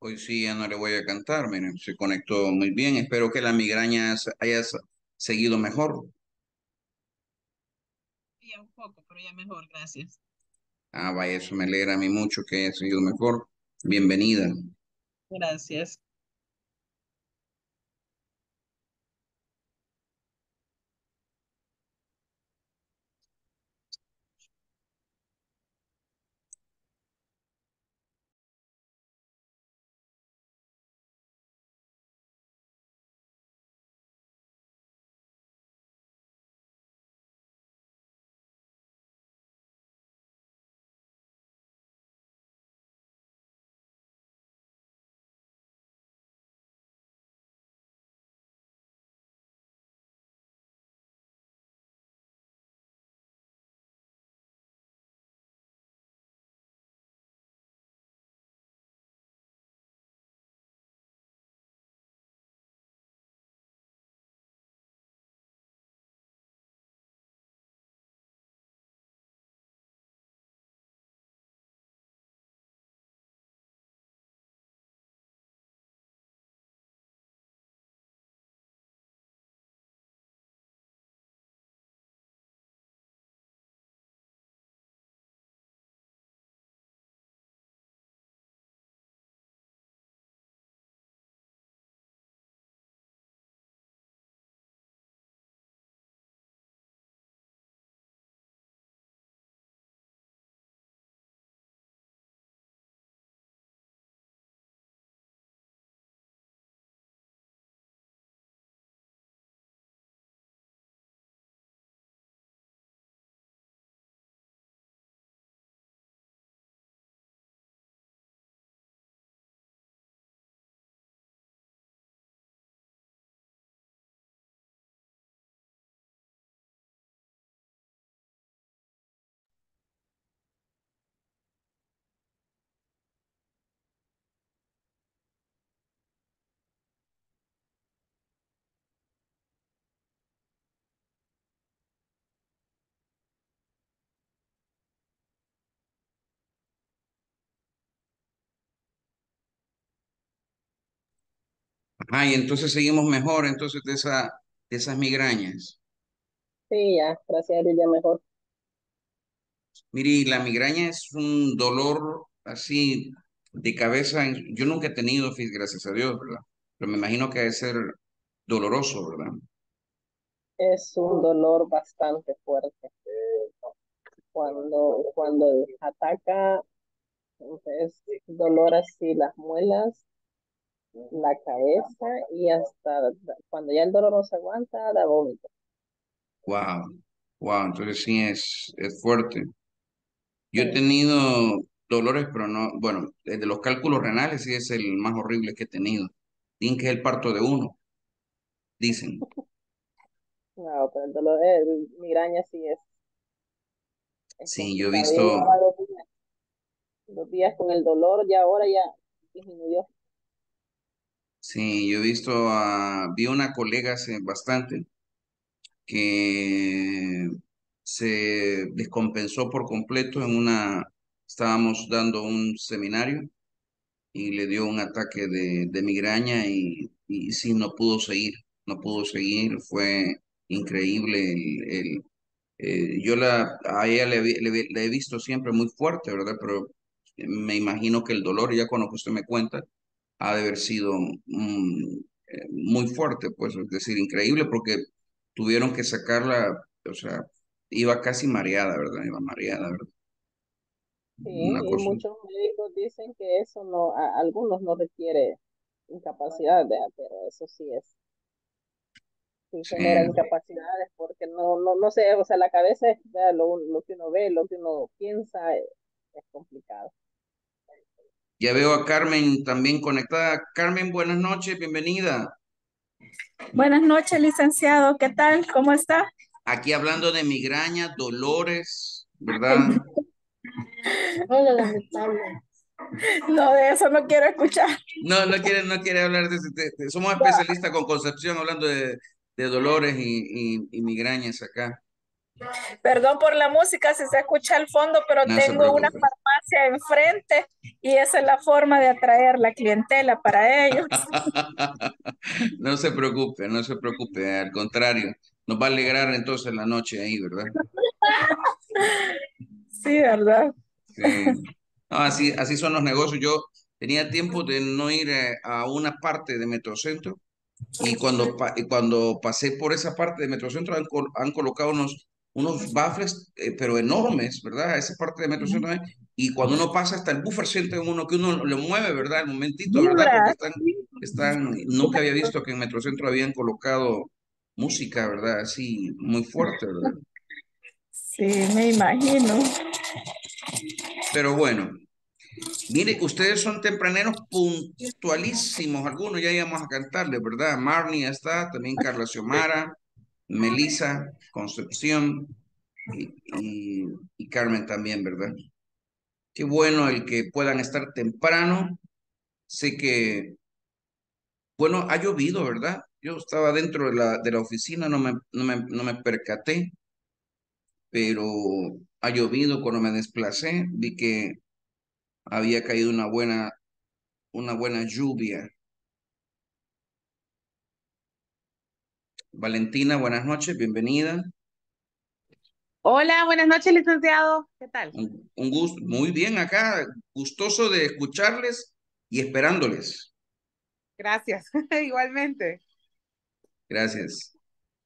Hoy sí ya no le voy a cantar, miren, se conectó muy bien. Espero que la migraña haya seguido mejor. Ya un poco, pero ya mejor, gracias. Ah, vaya, eso me alegra a mí mucho que haya seguido mejor. Bienvenida. Gracias. Ajá, y entonces seguimos mejor entonces de esas migrañas. Sí, ya, gracias a Dios ya mejor. Mire, la migraña es un dolor así de cabeza. Yo nunca he tenido, gracias a Dios, ¿verdad? Pero me imagino que debe ser doloroso, ¿verdad? Es un dolor bastante fuerte. Cuando ataca, es dolor así las muelas, la cabeza y hasta cuando ya el dolor no se aguanta, da vómito. Wow, wow, entonces sí es fuerte. Yo he Sí. tenido dolores, pero no, bueno, de los cálculos renales sí es el más horrible que he tenido. Dicen que es el parto de uno, dicen. No, pero el dolor, migraña sí es Sí, yo he complicado. Ya visto, llevaba 2 días con el dolor, y ahora ya disminuyó. sí, yo he visto, vi una colega hace bastante que se descompensó por completo estábamos dando un seminario y le dio un ataque de migraña y sí, no pudo seguir, fue increíble a ella la he visto siempre muy fuerte, ¿verdad? Pero me imagino que el dolor, ya con lo que usted me cuenta, ha de haber sido muy fuerte, pues, es decir, increíble porque tuvieron que sacarla, o sea, iba casi mareada, ¿verdad? Iba mareada, ¿verdad? Sí, Una y cosa. muchos médicos dicen que eso no, algunos no requiere incapacidad, ¿verdad? Pero eso sí Sí. genera incapacidades porque no sé, o sea, la cabeza es, ¿verdad? Lo que uno ve, lo que uno piensa es complicado. Ya veo a Carmen también conectada. Carmen, buenas noches, bienvenida. Buenas noches, licenciado. ¿Qué tal? ¿Cómo está? Aquí hablando de migraña, dolores, ¿verdad? Ay, hola, lamentable. No, de eso no quiero escuchar. No, no quiere hablar de, somos especialistas con Concepción hablando de dolores y migrañas acá. Perdón por la música si se escucha al fondo, pero No se tengo una preocupe. hacia enfrente y esa es la forma de atraer la clientela para ellos. No se preocupe, no se preocupe, al contrario, nos va a alegrar entonces la noche ahí, ¿verdad? Sí, ¿verdad? Sí. No, así son los negocios. Yo tenía tiempo de no ir a una parte de Metrocentro y cuando pasé por esa parte de Metrocentro han colocado unos baffles, pero enormes, ¿verdad? Esa parte de Metrocentro. Y cuando uno pasa hasta el buffer siente uno que uno lo mueve, ¿verdad? Al momentito, ¿verdad? Porque Vibra. nunca había visto que en Metrocentro habían colocado música, ¿verdad? Así muy fuerte, ¿verdad? Sí, me imagino. Pero bueno. Mire, ustedes son tempraneros puntualísimos, algunos ya íbamos a cantarles, ¿verdad? Marnie está, también Carla Xiomara, Melissa, Concepción y Carmen también, ¿verdad? Qué bueno el que puedan estar temprano. Sé que, bueno, ha llovido, ¿verdad? Yo estaba dentro de la oficina, no me percaté, pero ha llovido cuando me desplacé, vi que había caído una buena lluvia. Valentina, buenas noches, bienvenida. Hola, buenas noches, licenciado. ¿Qué tal? Un gusto, muy bien acá, gustoso de escucharles y esperándoles. Gracias. Igualmente. Gracias.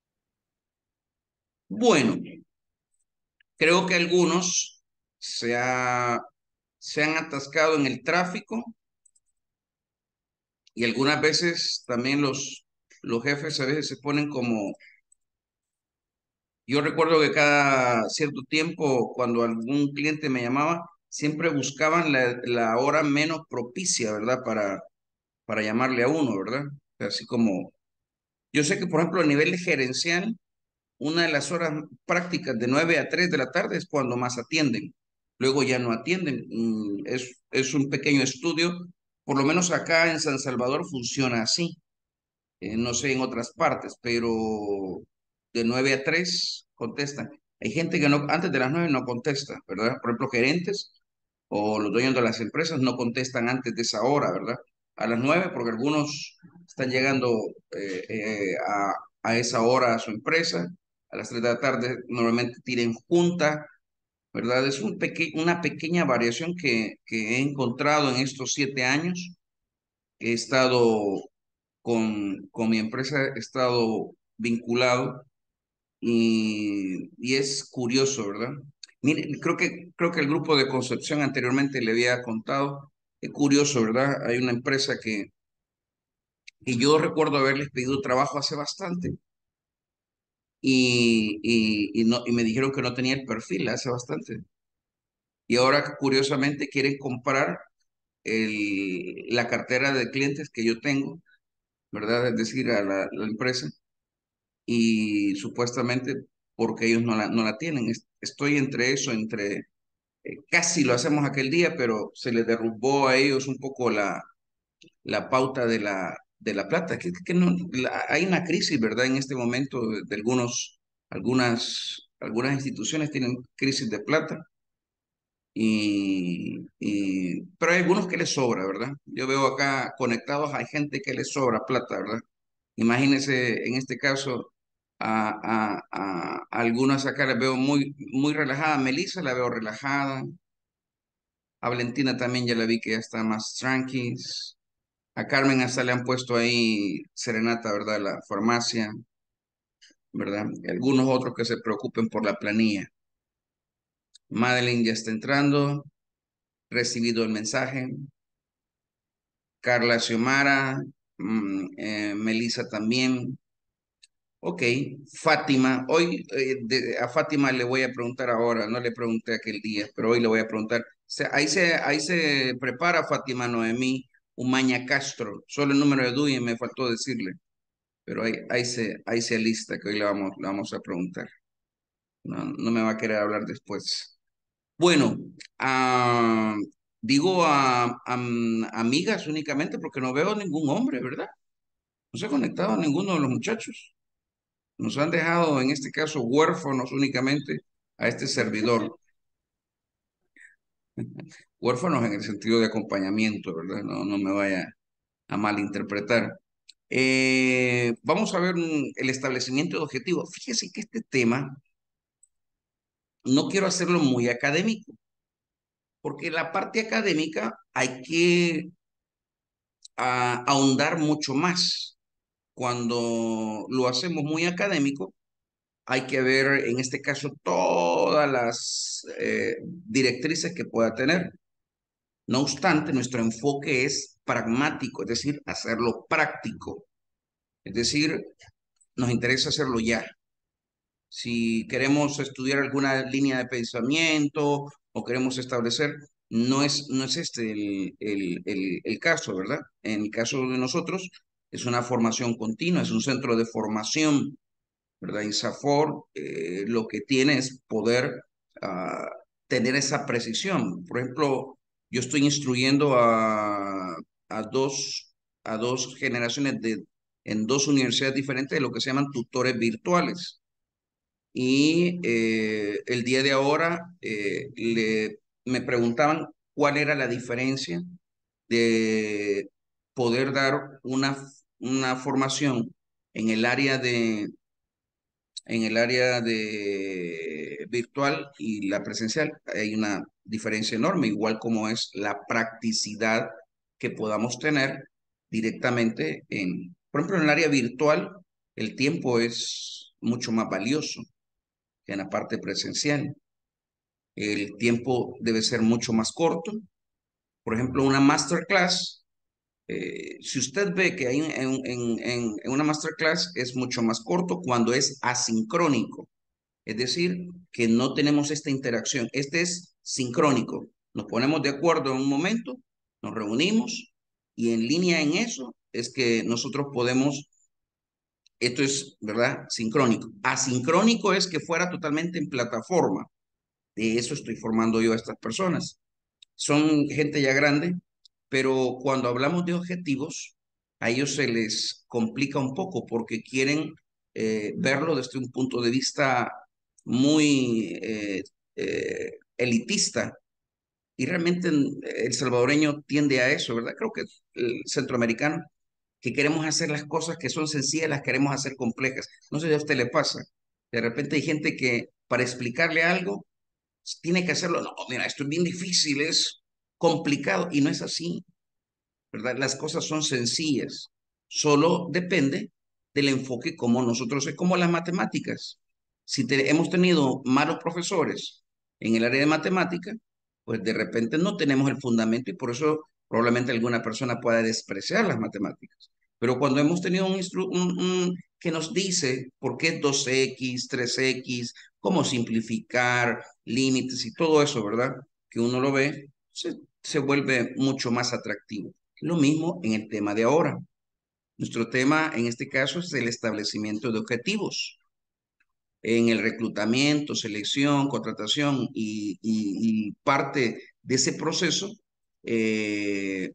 Bueno, creo que algunos se han atascado en el tráfico y algunas veces también los jefes a veces se ponen como, yo recuerdo que cada cierto tiempo cuando algún cliente me llamaba, siempre buscaban la hora menos propicia, ¿verdad? Para llamarle a uno, ¿verdad? Así como, yo sé que, por ejemplo, a nivel gerencial, una de las horas prácticas de 9 a 3 de la tarde es cuando más atienden. Luego ya no atienden. Es un pequeño estudio. Por lo menos acá en San Salvador funciona así. No sé en otras partes, pero de 9 a 3 contestan. Hay gente que no, antes de las 9 no contesta, ¿verdad? Por ejemplo, gerentes o los dueños de las empresas no contestan antes de esa hora, ¿verdad? A las 9, porque algunos están llegando a esa hora a su empresa. A las 3 de la tarde normalmente tienen junta, ¿verdad? Es una pequeña variación que he encontrado en estos 7 años que he estado con mi empresa, he estado vinculado y es curioso, ¿verdad? Mire, creo que el grupo de Concepción anteriormente le había contado, es curioso, ¿verdad? Hay una empresa que yo recuerdo haberles pedido trabajo hace bastante y me dijeron que no tenía el perfil hace bastante. Y ahora, curiosamente, quieren comprar la cartera de clientes que yo tengo, ¿verdad? Es decir, a la empresa y supuestamente porque ellos no la tienen. Estoy entre eso, entre casi lo hacemos aquel día, pero se les derrumbó a ellos un poco la pauta de la plata. Que no, hay una crisis, ¿verdad? En este momento de algunas instituciones tienen crisis de plata. Pero hay algunos que les sobra, ¿verdad? Yo veo acá conectados, hay gente que les sobra plata, ¿verdad? Imagínense en este caso a algunas acá las veo muy relajada. Melissa la veo relajada. A Valentina también ya la vi que ya está más tranqui. A Carmen hasta le han puesto ahí serenata, ¿verdad? La farmacia, ¿verdad? Y algunos otros que se preocupen por la planilla. Madeline ya está entrando. Recibido el mensaje. Carla Xiomara, Melissa también. Ok, Fátima, hoy a Fátima le voy a preguntar ahora, no le pregunté aquel día, pero hoy le voy a preguntar. Ahí se prepara Fátima Noemí Umaña Castro, solo el número de DUI me faltó decirle, pero ahí se alista que hoy le vamos a preguntar. No me va a querer hablar después. Bueno, ah, digo amigas únicamente porque no veo ningún hombre, ¿verdad? No se ha conectado ninguno de los muchachos. Nos han dejado, en este caso, huérfanos únicamente a este servidor. Huérfanos en el sentido de acompañamiento, ¿verdad? No, no me vaya a malinterpretar. Vamos a ver el establecimiento de objetivos. Fíjese que este tema no quiero hacerlo muy académico, porque la parte académica hay que ahondar mucho más. Cuando lo hacemos muy académico, hay que ver en este caso todas las directrices que pueda tener. No obstante, nuestro enfoque es pragmático, es decir, hacerlo práctico. Es decir, nos interesa hacerlo ya. Si queremos estudiar alguna línea de pensamiento o queremos establecer, no es este el caso, ¿verdad? En el caso de nosotros, es una formación continua, es un centro de formación, ¿verdad? INSAFORP lo que tiene es poder ah, tener esa precisión. Por ejemplo, yo estoy instruyendo a dos, a dos generaciones en dos universidades diferentes de lo que se llaman tutores virtuales. Y el día de ahora me preguntaban cuál era la diferencia de poder dar una formación en el área de virtual y la presencial. Hay una diferencia enorme, igual como es la practicidad que podamos tener directamente por ejemplo, en el área virtual, el tiempo es mucho más valioso que en la parte presencial. El tiempo debe ser mucho más corto. Por ejemplo, una masterclass, si usted ve que hay en una masterclass es mucho más corto cuando es asincrónico. Es decir, que no tenemos esta interacción. Este es sincrónico. Nos ponemos de acuerdo en un momento, nos reunimos y en línea en eso es que nosotros podemos, esto es, ¿verdad? Sincrónico. Asincrónico es que fuera totalmente en plataforma. De eso estoy formando yo a estas personas. Son gente ya grande, pero cuando hablamos de objetivos, a ellos se les complica un poco porque quieren verlo desde un punto de vista muy elitista. Y realmente el salvadoreño tiende a eso, ¿verdad? Creo que el centroamericano, que queremos hacer las cosas que son sencillas, las queremos hacer complejas. No sé si a usted le pasa. De repente hay gente que para explicarle algo tiene que hacerlo. No, mira, esto es bien difícil, es complicado y no es así, ¿verdad? Las cosas son sencillas. Solo depende del enfoque como nosotros, es como las matemáticas. Si hemos tenido malos profesores en el área de matemática, pues de repente no tenemos el fundamento y por eso probablemente alguna persona pueda despreciar las matemáticas. Pero cuando hemos tenido que nos dice por qué es 2x, 3x, cómo simplificar límites y todo eso, ¿verdad? Que uno lo ve, se vuelve mucho más atractivo. Lo mismo en el tema de ahora. Nuestro tema en este caso es el establecimiento de objetivos en el reclutamiento, selección, contratación y parte de ese proceso, eh,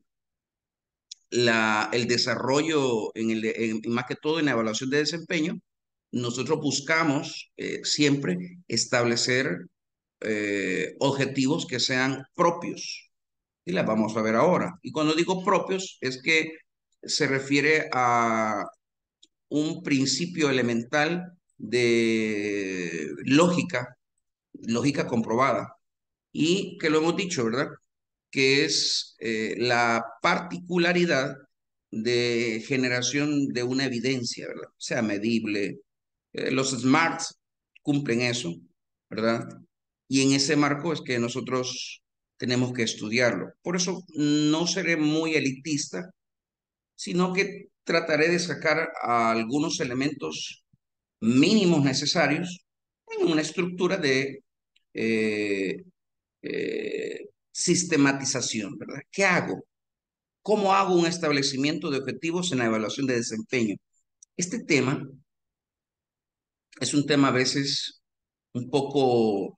el desarrollo, más que todo en la evaluación de desempeño, nosotros buscamos siempre establecer objetivos que sean propios y las vamos a ver ahora. Y cuando digo propios es que se refiere a un principio elemental de lógica comprobada. Y que lo hemos dicho, ¿verdad? Que es la particularidad de generación de una evidencia, ¿verdad? Sea medible. Los SMARTs cumplen eso, ¿verdad? Y en ese marco es que nosotros tenemos que estudiarlo. Por eso no seré muy elitista, sino que trataré de sacar algunos elementos mínimos necesarios en una estructura de eh, sistematización, ¿verdad? ¿Qué hago? ¿Cómo hago un establecimiento de objetivos en la evaluación de desempeño? Este tema es un tema a veces un poco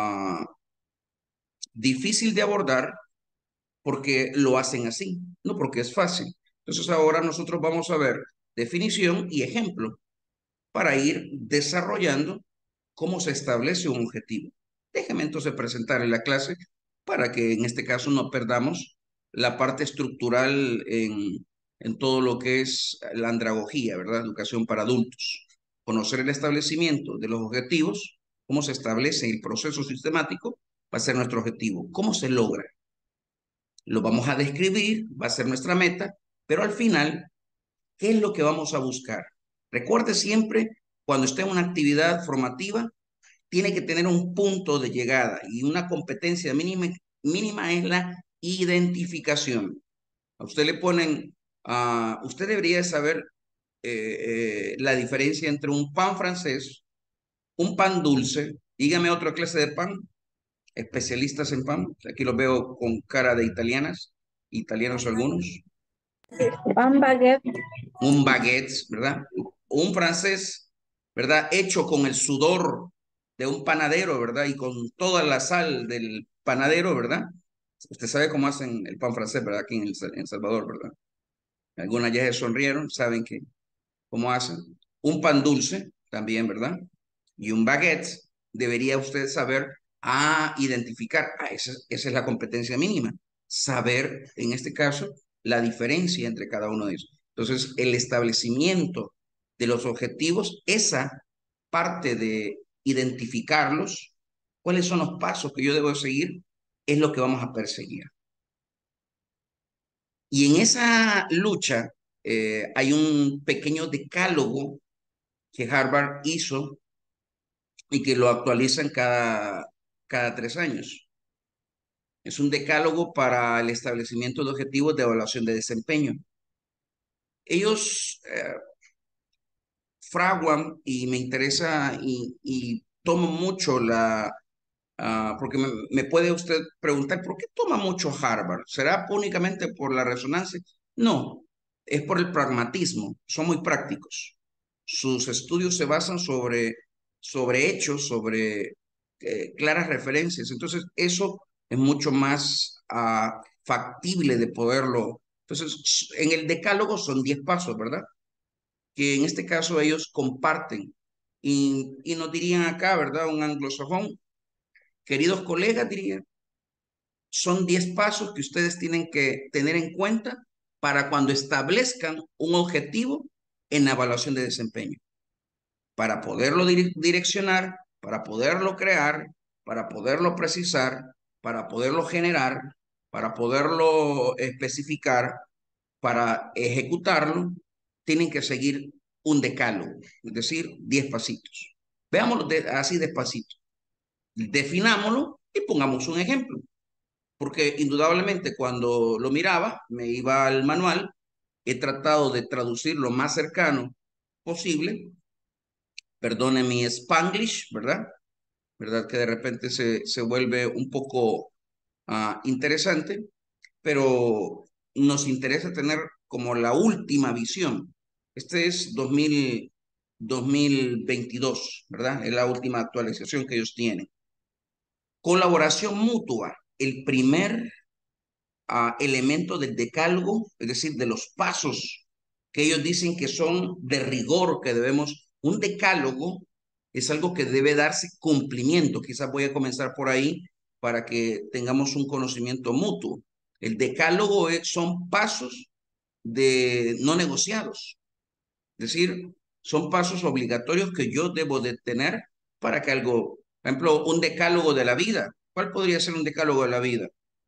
difícil de abordar porque lo hacen así, no porque es fácil. Entonces ahora nosotros vamos a ver definición y ejemplo para ir desarrollando cómo se establece un objetivo. Déjeme entonces presentarle la clase para que en este caso no perdamos la parte estructural en todo lo que es la andragogía, ¿verdad? Educación para adultos. Conocer el establecimiento de los objetivos, cómo se establece el proceso sistemático, va a ser nuestro objetivo. ¿Cómo se logra? Lo vamos a describir, va a ser nuestra meta, pero al final, ¿qué es lo que vamos a buscar? Recuerde siempre, cuando esté en una actividad formativa, tiene que tener un punto de llegada y una competencia mínima es la identificación. A usted le ponen, usted debería saber la diferencia entre un pan francés, un pan dulce, dígame otra clase de pan, especialistas en pan, aquí los veo con cara de italianos algunos, Pan baguette. un baguette, ¿verdad? Un francés, ¿verdad? Hecho con el sudor de un panadero, ¿verdad? Y con toda la sal del panadero, ¿verdad? Usted sabe cómo hacen el pan francés, ¿verdad? Aquí en Salvador, ¿verdad? Algunas ya se sonrieron, saben que cómo hacen. Un pan dulce también, ¿verdad? Y un baguette, debería usted saber identificar. Esa es la competencia mínima. Saber, en este caso, la diferencia entre cada uno de ellos. Entonces, el establecimiento de los objetivos, esa parte de identificarlos, cuáles son los pasos que yo debo seguir, es lo que vamos a perseguir. Y en esa lucha hay un pequeño decálogo que Harvard hizo y que lo actualizan cada 3 años. Es un decálogo para el establecimiento de objetivos de evaluación de desempeño. Ellos fraguan y me interesa y tomo mucho porque me puede usted preguntar, ¿por qué toma mucho Harvard? ¿Será únicamente por la resonancia? No, es por el pragmatismo, son muy prácticos. Sus estudios se basan sobre hechos, sobre claras referencias. Entonces, eso es mucho más factible de poderlo. Entonces, en el decálogo son 10 pasos, ¿verdad? Que en este caso ellos comparten y nos dirían acá, ¿verdad? Un anglosajón, queridos colegas, diría, son 10 pasos que ustedes tienen que tener en cuenta para cuando establezcan un objetivo en la evaluación de desempeño, para poderlo direccionar, para poderlo crear, para poderlo precisar, para poderlo generar, para poderlo especificar, para ejecutarlo, tienen que seguir un decálogo, es decir, 10 pasitos. Veámoslo así despacito. Definámoslo y pongamos un ejemplo, porque indudablemente cuando lo miraba, me iba al manual, he tratado de traducir lo más cercano posible, perdone mi Spanglish, ¿verdad? ¿Verdad? Que de repente se vuelve un poco interesante, pero nos interesa tener como la última visión. Este es 2022, ¿verdad? Es la última actualización que ellos tienen. Colaboración mutua, el primer elemento del decálogo, es decir, de los pasos que ellos dicen que son de rigor, que debemos, un decálogo es algo que debe darse cumplimiento. Quizás voy a comenzar por ahí para que tengamos un conocimiento mutuo. El decálogo son pasos de no negociados, es decir, son pasos obligatorios que yo debo de tener para que algo, por ejemplo, un decálogo de la vida. ¿Cuál podría ser un decálogo de la vida?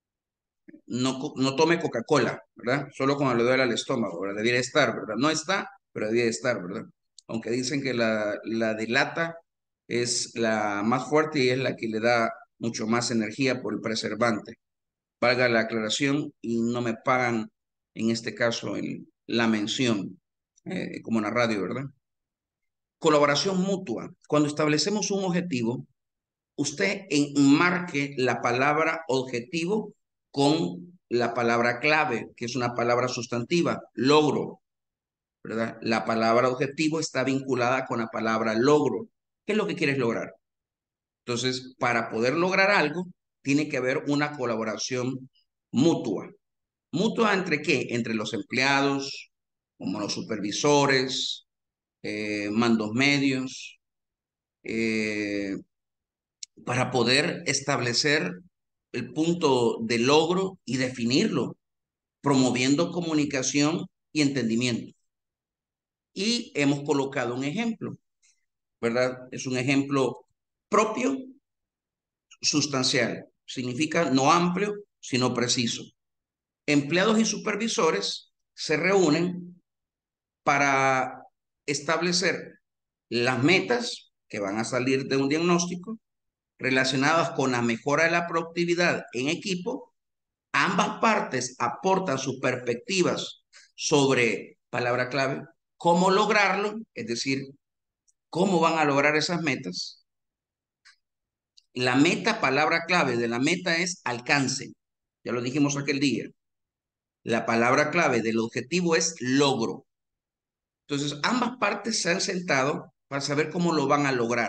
No tome Coca-Cola, ¿verdad? Solo cuando le duele al estómago, ¿verdad? Debiera estar, ¿verdad? No está, pero debiera estar, ¿verdad? Aunque dicen que la de lata es la más fuerte y es la que le da mucho más energía por el preservante. Valga la aclaración y no me pagan, en este caso, la mención, como en la radio, ¿verdad? Colaboración mutua. Cuando establecemos un objetivo, usted enmarque la palabra objetivo con la palabra clave, que es una palabra sustantiva, logro, ¿verdad? La palabra objetivo está vinculada con la palabra logro. ¿Qué es lo que quieres lograr? Entonces, para poder lograr algo, tiene que haber una colaboración mutua. ¿Mutua entre qué? Entre los empleados, como los supervisores, mandos medios, para poder establecer el punto de logro y definirlo, promoviendo comunicación y entendimiento. Y hemos colocado un ejemplo, ¿verdad? Es un ejemplo propio, sustancial. Significa no amplio, sino preciso. Empleados y supervisores se reúnen para establecer las metas que van a salir de un diagnóstico relacionadas con la mejora de la productividad en equipo. Ambas partes aportan sus perspectivas sobre, palabra clave, cómo lograrlo, es decir, cómo van a lograr esas metas. La meta, palabra clave de la meta es alcance. Ya lo dijimos aquel día. La palabra clave del objetivo es logro. Entonces, ambas partes se han sentado para saber cómo lo van a lograr.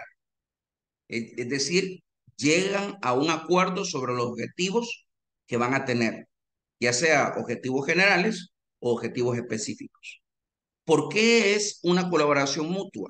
Es decir, llegan a un acuerdo sobre los objetivos que van a tener, ya sea objetivos generales o objetivos específicos. ¿Por qué es una colaboración mutua?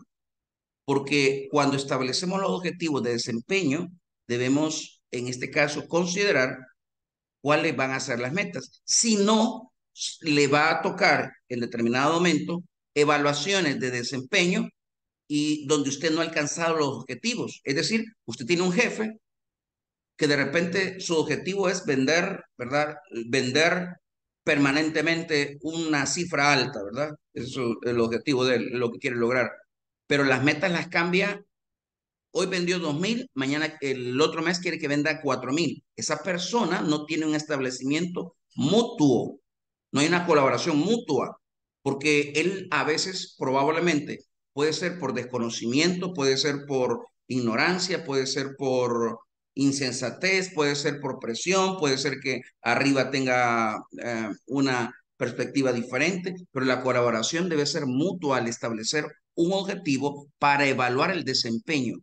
Porque cuando establecemos los objetivos de desempeño, debemos, en este caso, considerar cuáles van a ser las metas. Si no, le va a tocar en determinado momento evaluaciones de desempeño y donde usted no ha alcanzado los objetivos. Es decir, usted tiene un jefe que de repente su objetivo es vender, ¿verdad? Vender permanentemente una cifra alta, ¿verdad? Eso es el objetivo de él, lo que quiere lograr. Pero las metas las cambia. Hoy vendió 2.000, mañana el otro mes quiere que venda 4.000. Esa persona no tiene un establecimiento mutuo, no hay una colaboración mutua, porque él a veces probablemente puede ser por desconocimiento, puede ser por ignorancia, puede ser por insensatez, puede ser por presión, puede ser que arriba tenga una perspectiva diferente, pero la colaboración debe ser mutua al establecer un objetivo para evaluar el desempeño.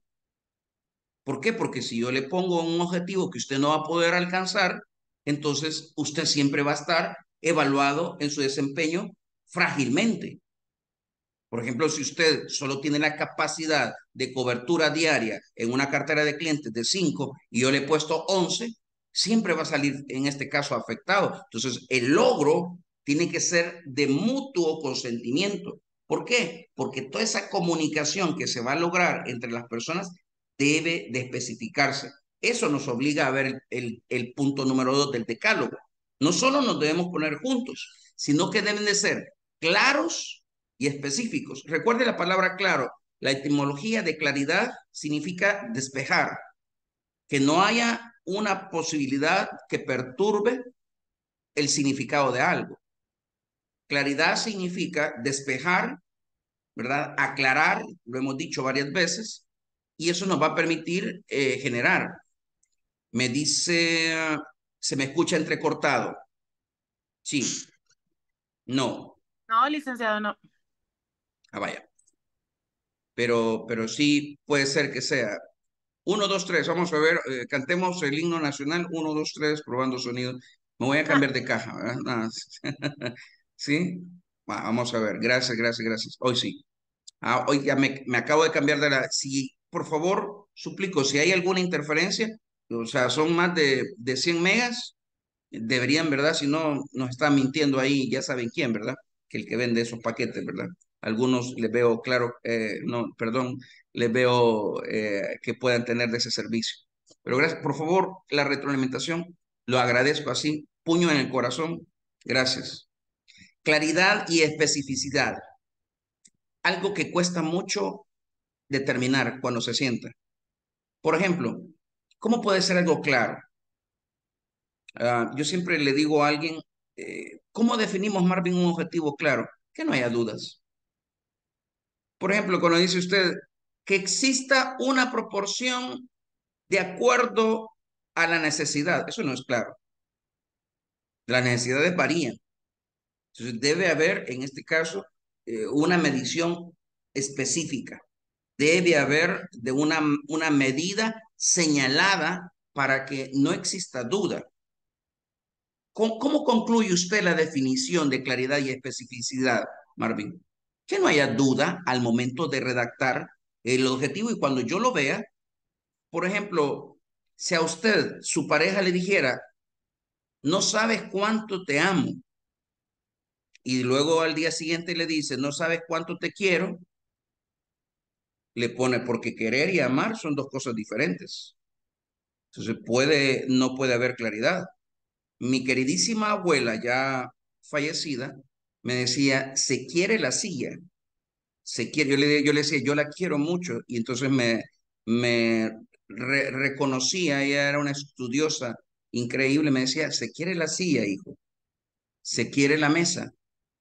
¿Por qué? Porque si yo le pongo un objetivo que usted no va a poder alcanzar, entonces usted siempre va a estar evaluado en su desempeño frágilmente. Por ejemplo, si usted solo tiene la capacidad de cobertura diaria en una cartera de clientes de 5 y yo le he puesto 11, siempre va a salir en este caso afectado. Entonces, el logro tiene que ser de mutuo consentimiento. ¿Por qué? Porque toda esa comunicación que se va a lograr entre las personas debe de especificarse. Eso nos obliga a ver el punto número 2 del decálogo. No solo nos debemos poner juntos, sino que deben de ser claros y específicos. Recuerde la palabra claro. La etimología de claridad significa despejar, que no haya una posibilidad que perturbe el significado de algo. Claridad significa despejar, ¿verdad? Aclarar, lo hemos dicho varias veces, y eso nos va a permitir generar. Me dice, se me escucha entrecortado. Sí, no. No, licenciado, no. Ah, vaya. Pero sí puede ser que sea. 1, 2, 3, vamos a ver, cantemos el himno nacional. 1, 2, 3, probando sonido. Me voy a cambiar de caja, ¿verdad? Nada. ¿Sí? Vamos a ver, gracias, gracias, gracias. Hoy sí. Hoy ya me acabo de cambiar de la... Si, por favor, suplico, si hay alguna interferencia, o sea, son más de 100 megas, deberían, ¿verdad? Si no, nos están mintiendo ahí, ya saben quién, ¿verdad? Que el que vende esos paquetes, ¿verdad? Algunos les veo, claro, no, perdón, les veo que puedan tener de ese servicio. Pero gracias, por favor, la retroalimentación, lo agradezco así, puño en el corazón, gracias. Claridad y especificidad, algo que cuesta mucho determinar cuando se sienta. Por ejemplo, ¿cómo puede ser algo claro? Yo siempre le digo a alguien, ¿cómo definimos, Marvin, un objetivo claro? Que no haya dudas. Por ejemplo, cuando dice usted que exista una proporción de acuerdo a la necesidad, eso no es claro. Las necesidades varían. Entonces debe haber, en este caso, una medición específica. Debe haber de una medida señalada para que no exista duda. ¿Cómo concluye usted la definición de claridad y especificidad, Marvin? Que no haya duda al momento de redactar el objetivo y cuando yo lo vea, por ejemplo, Si a usted, su pareja le dijera, no sabes cuánto te amo, y luego al día siguiente le dice, no sabes cuánto te quiero, le pone, porque querer y amar son dos cosas diferentes. Entonces no puede haber claridad. Mi queridísima abuela, ya fallecida, me decía, se quiere la silla, se quiere, yo le decía, yo la quiero mucho, y entonces me reconocía, ella era una estudiosa increíble, me decía, se quiere la silla, hijo, se quiere la mesa,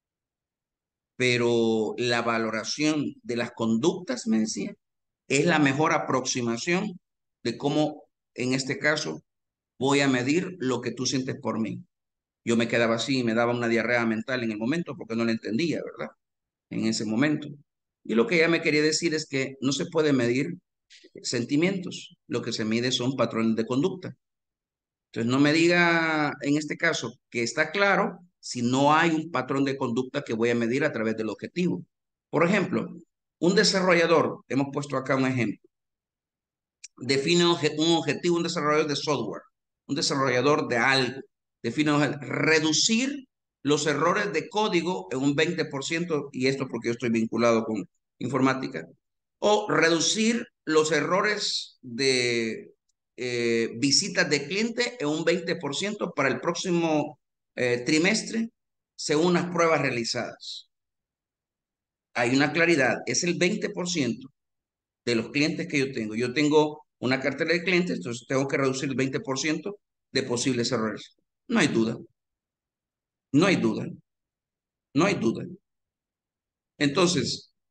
pero la valoración de las conductas, me decía, es la mejor aproximación de cómo, en este caso, voy a medir lo que tú sientes por mí. Yo me quedaba así y me daba una diarrea mental en el momento porque no la entendía, ¿verdad? En ese momento. Y lo que ella me quería decir es que no se puede medir sentimientos, lo que se mide son patrones de conducta. Entonces, no me diga en este caso que está claro si no hay un patrón de conducta que voy a medir a través del objetivo. Por ejemplo, un desarrollador, hemos puesto acá un ejemplo, define un objetivo, un desarrollador de software, un desarrollador de algo, define reducir los errores de código en un 20%, y esto porque yo estoy vinculado con informática, o reducir los errores de visitas de cliente en un 20% para el próximo trimestre, según las pruebas realizadas. Hay una claridad, es el 20% de los clientes que yo tengo. Yo tengo una cartera de clientes, entonces tengo que reducir el 20% de posibles errores. No hay duda, no hay duda, no hay duda. Entonces,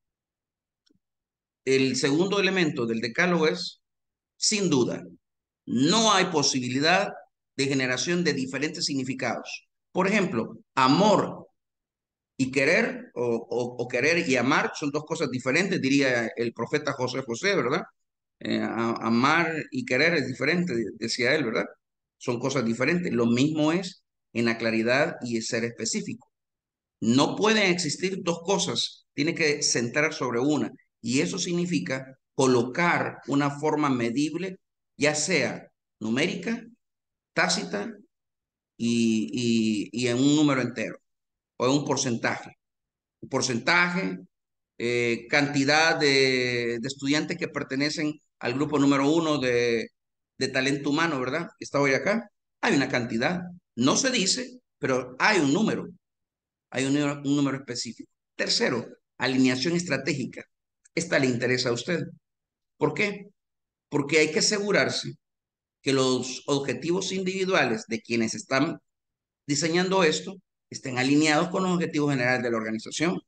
el segundo elemento del decálogo es, sin duda, no hay posibilidad de generación de diferentes significados. Por ejemplo, amor y querer, o querer y amar, son dos cosas diferentes, diría el profeta José, ¿verdad? Amar y querer es diferente, decía él, ¿verdad? Son cosas diferentes. Lo mismo es en la claridad y el ser específico. No pueden existir dos cosas, tiene que centrar sobre una. Y eso significa colocar una forma medible, ya sea numérica, tácita y en un número entero o en un porcentaje. Un porcentaje, cantidad de estudiantes que pertenecen al grupo número uno de talento humano, ¿verdad? Que está hoy acá. Hay una cantidad. No se dice, pero hay un número. Hay un número específico. Tercero, alineación estratégica. Esta le interesa a usted. ¿Por qué? Porque hay que asegurarse que los objetivos individuales de quienes están diseñando esto estén alineados con los objetivos generales de la organización.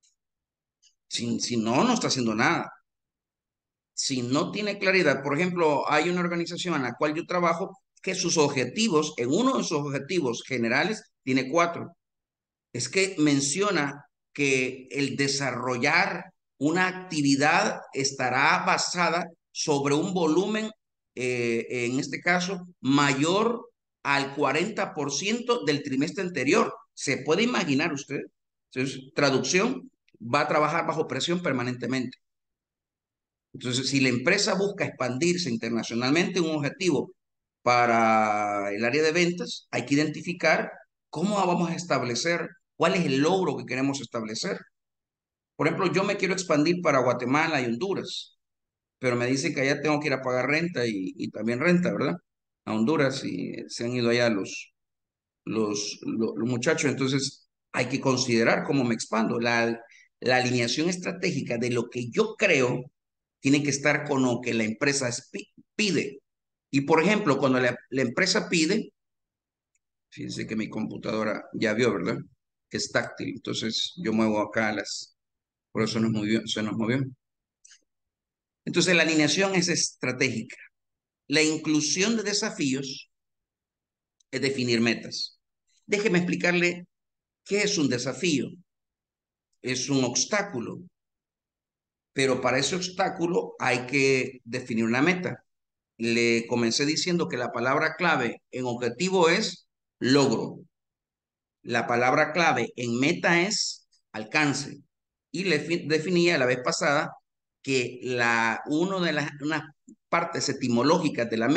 Si no, no está haciendo nada. Si no tiene claridad, por ejemplo, hay una organización en la cual yo trabajo que sus objetivos, en uno de sus objetivos generales, tiene 4. Es que menciona que el desarrollar una actividad estará basada sobre un volumen, en este caso, mayor al 40% del trimestre anterior. ¿Se puede imaginar usted? Entonces, traducción, va a trabajar bajo presión permanentemente. Entonces, si la empresa busca expandirse internacionalmente, un objetivo para el área de ventas, hay que identificar cómo vamos a establecer, cuál es el logro que queremos establecer. Por ejemplo, yo me quiero expandir para Guatemala y Honduras, pero me dicen que allá tengo que ir a pagar renta y también renta, ¿verdad? A Honduras y se han ido allá los muchachos. Entonces, hay que considerar cómo me expando. La alineación estratégica de lo que yo creo tiene que estar con lo que la empresa pide. Y por ejemplo, cuando la empresa pide, fíjense que mi computadora ya vio, ¿verdad? Que es táctil. Entonces yo muevo acá por eso se nos movió. Entonces la alineación es estratégica. La inclusión de desafíos es definir metas. Déjeme explicarle qué es un desafío. Es un obstáculo, pero para ese obstáculo hay que definir una meta. Le comencé diciendo que la palabra clave en objetivo es logro. La palabra clave en meta es alcance. Y le definía la vez pasada que una de las partes etimológicas de la meta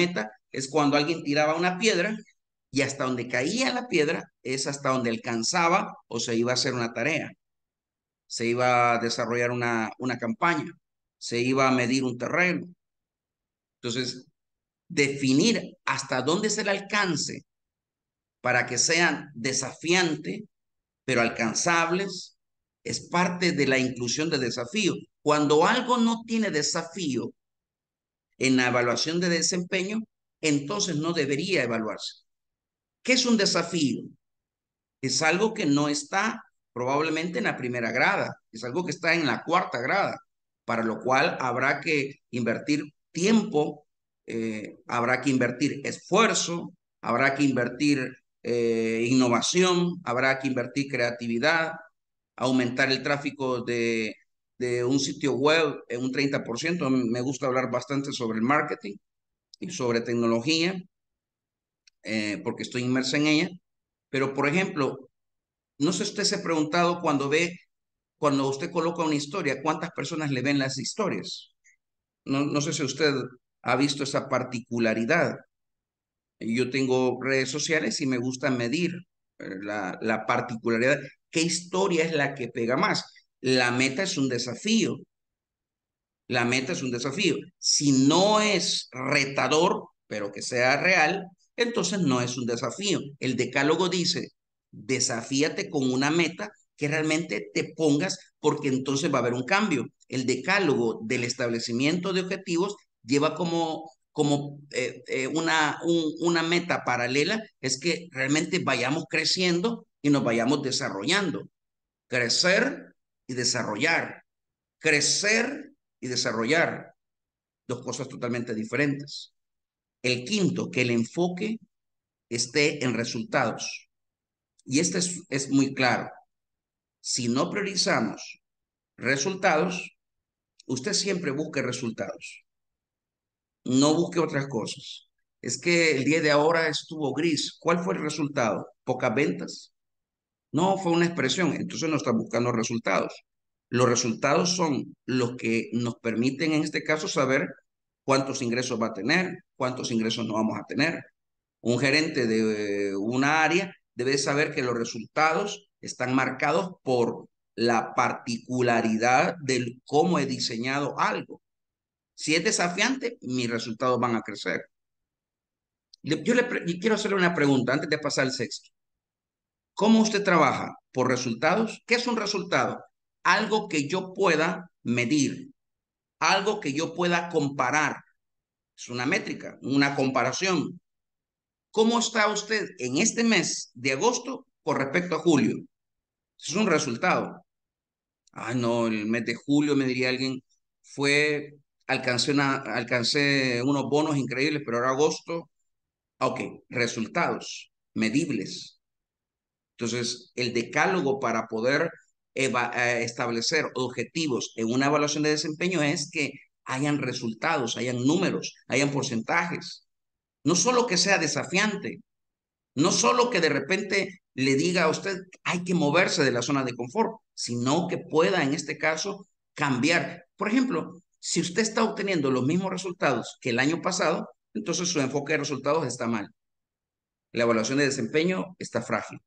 es cuando alguien tiraba una piedra y hasta donde caía la piedra es hasta donde alcanzaba o se iba a hacer una tarea, se iba a desarrollar una campaña, se iba a medir un terreno. Entonces, definir hasta dónde es el alcance para que sean desafiantes, pero alcanzables, es parte de la inclusión de desafío. Cuando algo no tiene desafío en la evaluación de desempeño, entonces no debería evaluarse. ¿Qué es un desafío? Es algo que no está probablemente en la primera grada, es algo que está en la cuarta grada, para lo cual habrá que invertir tiempo, habrá que invertir esfuerzo, habrá que invertir innovación, habrá que invertir creatividad, aumentar el tráfico de un sitio web en un 30%. Me gusta hablar bastante sobre el marketing y sobre tecnología, porque estoy inmerso en ella. Pero, por ejemplo, no sé si usted se ha preguntado cuando usted coloca una historia, ¿cuántas personas le ven las historias? No sé si usted ha visto esa particularidad. Yo tengo redes sociales y me gusta medir la particularidad. ¿Qué historia es la que pega más? La meta es un desafío. La meta es un desafío. Si no es retador, pero que sea real, entonces no es un desafío. El decálogo dice, desafíate con una meta que realmente te pongas porque entonces va a haber un cambio. El decálogo del establecimiento de objetivos lleva una meta paralela, es que realmente vayamos creciendo y nos vayamos desarrollando. Crecer y desarrollar. Crecer y desarrollar, dos cosas totalmente diferentes. El quinto, que el enfoque esté en resultados. Y este es muy claro. Si no priorizamos resultados, usted siempre busque resultados. No busque otras cosas. Es que el día de ahora estuvo gris. ¿Cuál fue el resultado? ¿Pocas ventas? No, fue una expresión. Entonces no está buscando resultados. Los resultados son los que nos permiten, en este caso, saber cuántos ingresos va a tener, cuántos ingresos no vamos a tener. Un gerente de una área debe saber que los resultados están marcados por la particularidad de cómo he diseñado algo. Si es desafiante, mis resultados van a crecer. Yo quiero hacerle una pregunta antes de pasar al sexto. ¿Cómo usted trabaja? ¿Por resultados? ¿Qué es un resultado? Algo que yo pueda medir, algo que yo pueda comparar. Es una métrica, una comparación. ¿Cómo está usted en este mes de agosto con respecto a julio? Es un resultado. Ah, no, el mes de julio, me diría alguien, alcancé unos bonos increíbles, pero ahora agosto, ok, resultados medibles. Entonces, el decálogo para poder establecer objetivos en una evaluación de desempeño es que hayan resultados, hayan números, hayan porcentajes. No solo que sea desafiante, no solo que de repente le diga a usted hay que moverse de la zona de confort, sino que pueda en este caso cambiar. Por ejemplo, si usted está obteniendo los mismos resultados que el año pasado, entonces su enfoque de resultados está mal. La evaluación de desempeño está frágil.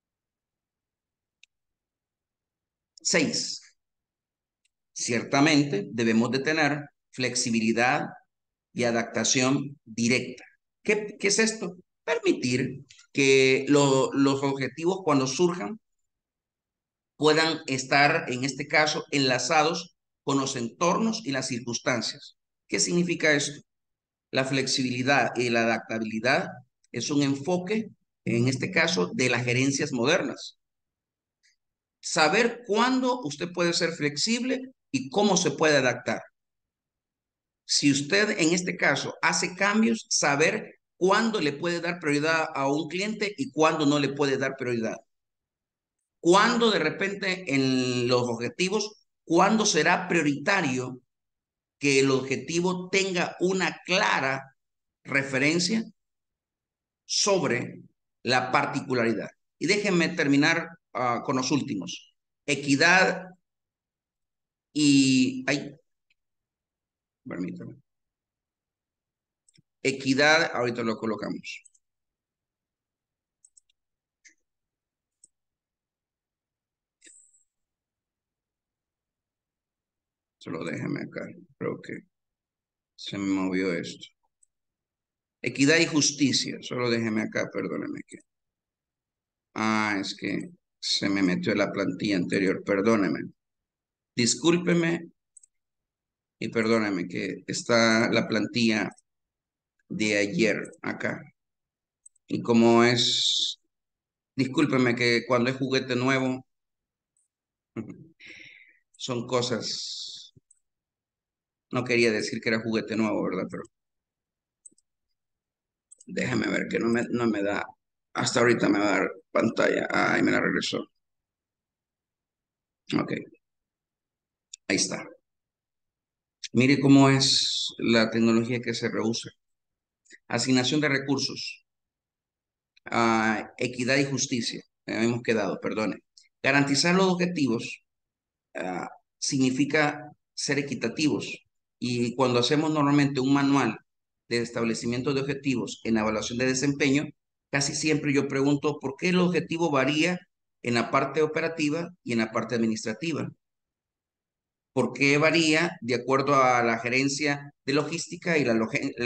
6. Ciertamente debemos de tener flexibilidad y adaptación directa. ¿Qué es esto? Permitir que los objetivos cuando surjan puedan estar, en este caso, enlazados con los entornos y las circunstancias. ¿Qué significa esto? La flexibilidad y la adaptabilidad es un enfoque, en este caso, de las gerencias modernas. Saber cuándo usted puede ser flexible y cómo se puede adaptar. Si usted en este caso hace cambios, saber cuándo le puede dar prioridad a un cliente y cuándo no le puede dar prioridad. Cuándo de repente en los objetivos, cuándo será prioritario que el objetivo tenga una clara referencia sobre la particularidad. Y déjenme terminar con los últimos. Equidad y... Ay, permítame. Equidad, ahorita lo colocamos. Solo déjame acá. Creo que se me movió esto. Equidad y justicia. Solo déjeme acá, perdóneme que. Es que se me metió la plantilla anterior. Perdóneme. Discúlpeme y perdóneme que está la plantilla de ayer acá. Y como es, discúlpeme que cuando es juguete nuevo, son cosas, no quería decir que era juguete nuevo, ¿verdad? Pero déjame ver que no me da, hasta ahorita me va a dar pantalla. Ahí me la regresó. Ok, ahí está. Mire cómo es la tecnología que se reusa. Asignación de recursos, equidad y justicia. Hemos quedado, perdone. Garantizar los objetivos ah, significa ser equitativos. Y cuando hacemos normalmente un manual de establecimiento de objetivos en la evaluación de desempeño, casi siempre yo pregunto por qué el objetivo varía en la parte operativa y en la parte administrativa. ¿Por qué varía de acuerdo a la gerencia de logística y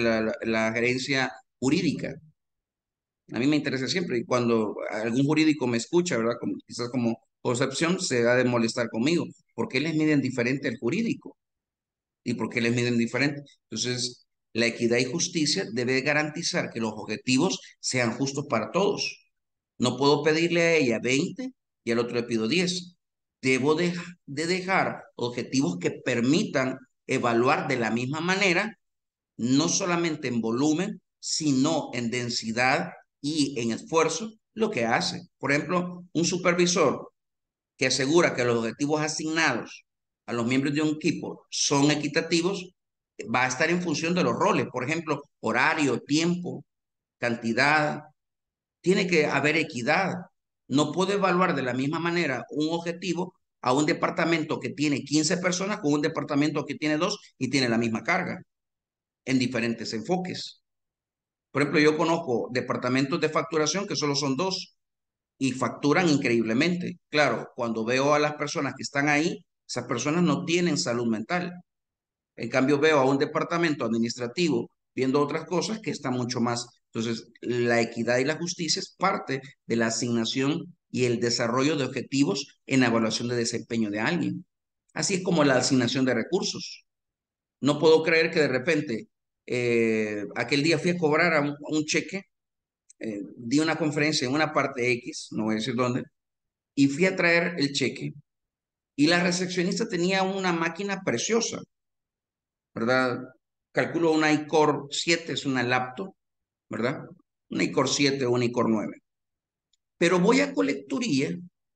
la gerencia jurídica? A mí me interesa siempre y cuando algún jurídico me escucha, ¿verdad? Quizás como concepción se ha de molestar conmigo. ¿Por qué les miden diferente al jurídico? ¿Y por qué les miden diferente? Entonces, la equidad y justicia debe garantizar que los objetivos sean justos para todos. No puedo pedirle a ella 20 y al otro le pido 10. Debo de dejar objetivos que permitan evaluar de la misma manera, no solamente en volumen, sino en densidad y en esfuerzo, lo que hace. Por ejemplo, un supervisor que asegura que los objetivos asignados a los miembros de un equipo son equitativos, va a estar en función de los roles. Por ejemplo, horario, tiempo, cantidad. Tiene que haber equidad. No puedo evaluar de la misma manera un objetivo a un departamento que tiene 15 personas con un departamento que tiene 2 y tiene la misma carga en diferentes enfoques. Por ejemplo, yo conozco departamentos de facturación que solo son 2 y facturan increíblemente. Claro, cuando veo a las personas que están ahí, esas personas no tienen salud mental. En cambio, veo a un departamento administrativo viendo otras cosas que están mucho más. Entonces, la equidad y la justicia es parte de la asignación y el desarrollo de objetivos en la evaluación de desempeño de alguien. Así es como la asignación de recursos. No puedo creer que de repente aquel día fui a cobrar a un cheque, di una conferencia en una parte X, no voy a decir dónde, y fui a traer el cheque y la recepcionista tenía una máquina preciosa, ¿verdad? Calculo una iCore 7, es una laptop, ¿verdad? Una iCore 7 o una iCore 9. Pero voy a colecturía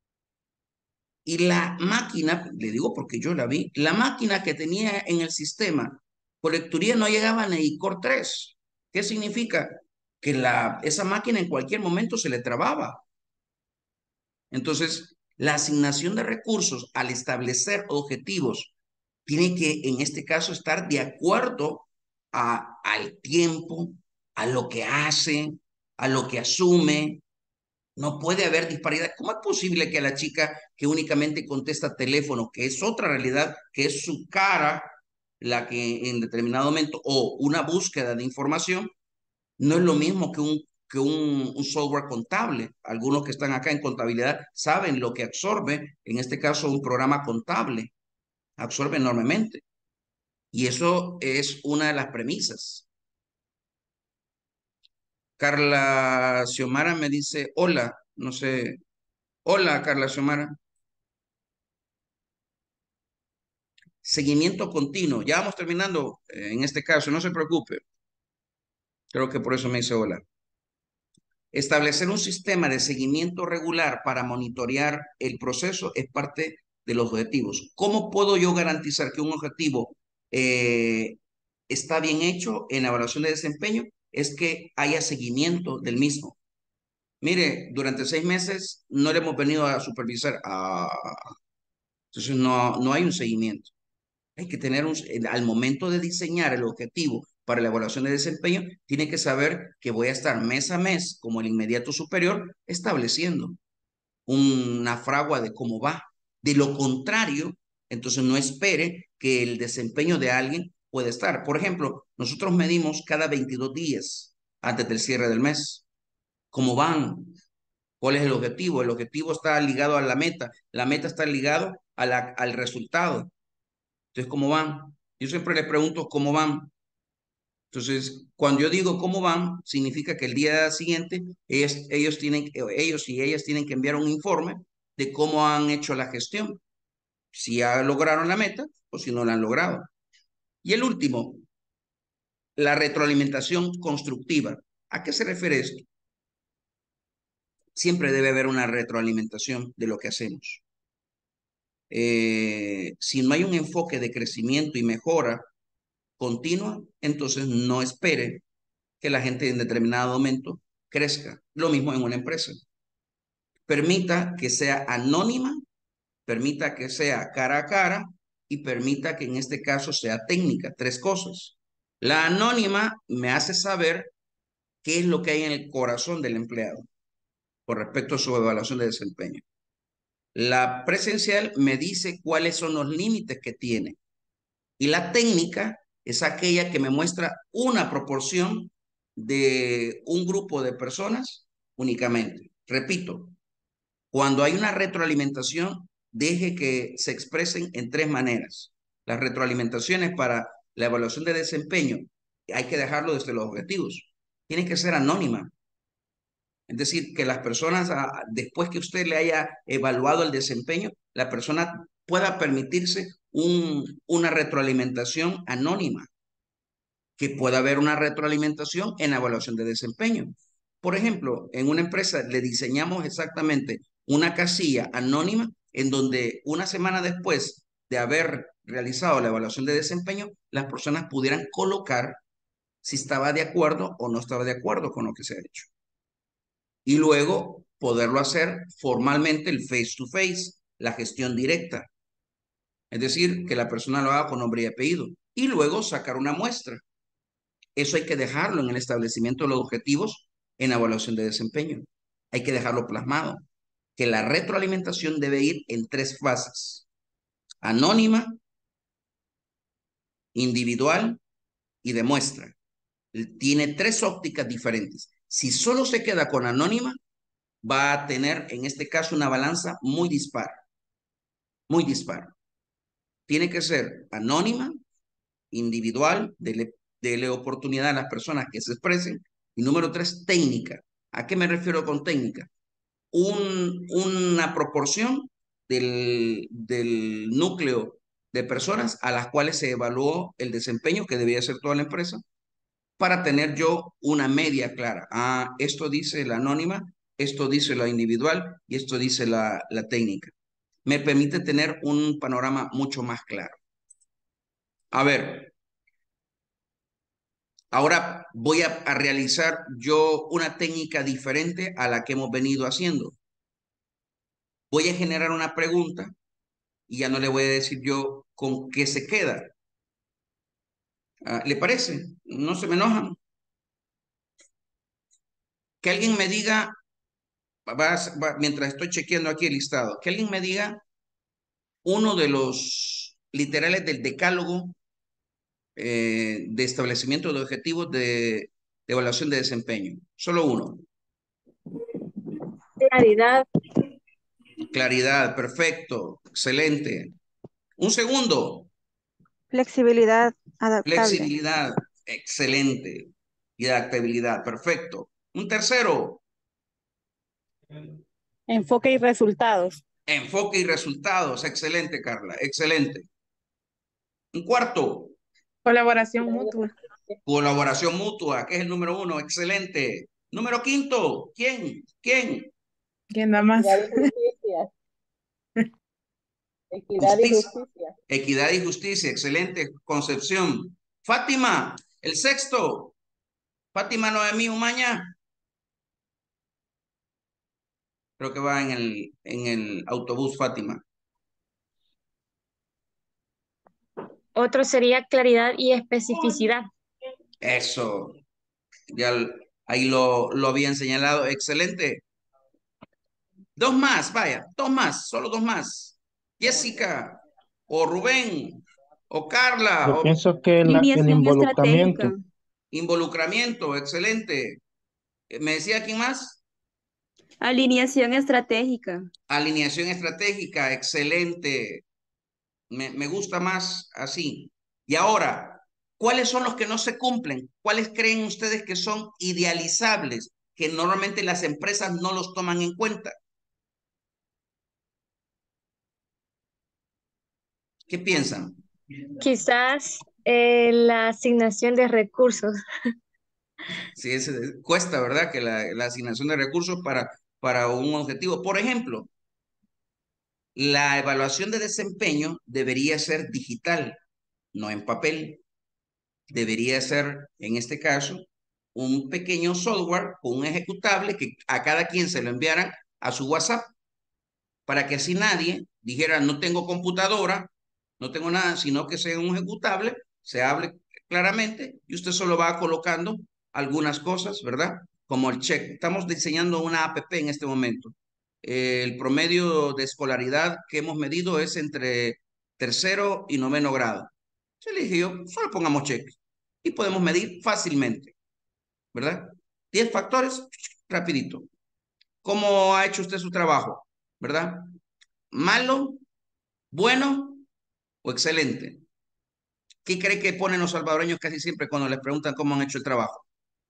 y la máquina, le digo porque yo la vi, la máquina que tenía en el sistema colecturía no llegaba ni a iCore 3. ¿Qué significa? Que esa máquina en cualquier momento se le trababa. Entonces, la asignación de recursos al establecer objetivos tiene que, en este caso, estar de acuerdo al tiempo, a lo que hace, a lo que asume. No puede haber disparidad. ¿Cómo es posible que a la chica que únicamente contesta teléfono, que es otra realidad, que es su cara, la que en determinado momento, o una búsqueda de información, no es lo mismo que un software contable? Algunos que están acá en contabilidad saben lo que absorbe, en este caso un programa contable, absorbe enormemente. Y eso es una de las premisas. Carla Xiomara me dice, hola, no sé, hola Carla Xiomara. Seguimiento continuo, ya vamos terminando en este caso, no se preocupe. Creo que por eso me dice hola. Establecer un sistema de seguimiento regular para monitorear el proceso es parte de los objetivos. ¿Cómo puedo yo garantizar que un objetivo está bien hecho en la evaluación de desempeño? Es que haya seguimiento del mismo. Mire, durante 6 meses no le hemos venido a supervisar. Entonces no hay un seguimiento. Hay que tener al momento de diseñar el objetivo para la evaluación de desempeño, tiene que saber que voy a estar mes a mes, como el inmediato superior, estableciendo una fragua de cómo va. De lo contrario, entonces no espere que el desempeño de alguien pueda estar. Por ejemplo, nosotros medimos cada 22 días antes del cierre del mes. ¿Cómo van? ¿Cuál es el objetivo? El objetivo está ligado a la meta está ligado a al resultado. Entonces, ¿cómo van? Yo siempre les pregunto cómo van. Entonces, cuando yo digo cómo van, significa que el día siguiente ellos y ellas tienen que enviar un informe de cómo han hecho la gestión, si ya lograron la meta o si no la han logrado. Y el último, la retroalimentación constructiva. ¿A qué se refiere esto? Siempre debe haber una retroalimentación de lo que hacemos. Si no hay un enfoque de crecimiento y mejora continua, entonces no espere que la gente en determinado momento crezca. Lo mismo en una empresa. Permita que sea anónima, permita que sea cara a cara y permita que en este caso sea técnica. Tres cosas. La anónima me hace saber qué es lo que hay en el corazón del empleado con respecto a su evaluación de desempeño. La presencial me dice cuáles son los límites que tiene. Y la técnica es aquella que me muestra una proporción de un grupo de personas únicamente. Repito, cuando hay una retroalimentación, deje que se expresen en tres maneras. Las retroalimentaciones para la evaluación de desempeño, hay que dejarlo desde los objetivos. Tiene que ser anónima. Es decir, que las personas, después que usted le haya evaluado el desempeño, la persona pueda permitirse una retroalimentación anónima, que pueda haber una retroalimentación en la evaluación de desempeño. Por ejemplo, en una empresa le diseñamos exactamente una casilla anónima en donde una semana después de haber realizado la evaluación de desempeño, las personas pudieran colocar si estaba de acuerdo o no estaba de acuerdo con lo que se ha hecho. Y luego poderlo hacer formalmente el face to face, la gestión directa. Es decir, que la persona lo haga con nombre y apellido. Y luego sacar una muestra. Eso hay que dejarlo en el establecimiento de los objetivos en la evaluación de desempeño. Hay que dejarlo plasmado. Que la retroalimentación debe ir en tres fases. Anónima, individual y de muestra. Tiene tres ópticas diferentes. Si solo se queda con anónima, va a tener en este caso una balanza muy dispar. Muy dispar. Tiene que ser anónima, individual, dele oportunidad a las personas que se expresen. Y número tres, técnica. ¿A qué me refiero con técnica? Una proporción del núcleo de personas a las cuales se evaluó el desempeño que debía hacer toda la empresa para tener yo una media clara. Esto dice la anónima, esto dice la individual y esto dice la técnica. Me permite tener un panorama mucho más claro. A ver, ahora voy a realizar yo una técnica diferente a la que hemos venido haciendo. Voy a generar una pregunta y ya no le voy a decir yo con qué se queda. ¿Le parece? No se me enojan. Que alguien me diga, mientras estoy chequeando aquí el listado, que alguien me diga uno de los literales del decálogo de establecimiento de objetivos de evaluación de desempeño. Solo uno. Claridad. Claridad, perfecto, excelente. Un segundo. Flexibilidad adaptable. Flexibilidad, excelente. Y adaptabilidad, perfecto. Un tercero. Enfoque y resultados. Enfoque y resultados, excelente, Carla, excelente. Un cuarto. Colaboración mutua. Colaboración mutua, que es el número uno, excelente. Número quinto, ¿quién? ¿Quién? ¿Quién da más? Equidad y justicia. Equidad y Justicia. justicia. Equidad y justicia, excelente, Concepción. Fátima, el sexto. Fátima Noemí Umaña. Creo que va en el autobús, Fátima. Otro sería claridad y especificidad. Eso, ya ahí lo habían señalado. Excelente. Dos más, vaya, dos más, solo dos más. Jessica, o Rubén, o Carla, Yo o pienso que el Alineación involucramiento, estratégica. involucramiento, excelente. ¿Me decía quién más? Alineación estratégica. Alineación estratégica, excelente. Me gusta más así. Y ahora, ¿cuáles son los que no se cumplen? ¿Cuáles creen ustedes que son idealizables, que normalmente las empresas no los toman en cuenta? ¿Qué piensan? Quizás la asignación de recursos. Sí, cuesta, ¿verdad? Que la asignación de recursos para un objetivo. Por ejemplo, la evaluación de desempeño debería ser digital, no en papel. Debería ser, en este caso, un pequeño software con un ejecutable que a cada quien se lo enviaran a su WhatsApp para que así nadie dijera, no tengo computadora, no tengo nada, sino que sea un ejecutable, se hable claramente y usted solo va colocando algunas cosas, ¿verdad? Como el check. Estamos diseñando una app en este momento. El promedio de escolaridad que hemos medido es entre tercero y noveno grado. Se le dije yo, solo pongamos check y podemos medir fácilmente, ¿verdad? 10 factores, rapidito. ¿Cómo ha hecho usted su trabajo? ¿Verdad? ¿Malo, bueno o excelente? ¿Qué cree que ponen los salvadoreños casi siempre cuando les preguntan cómo han hecho el trabajo?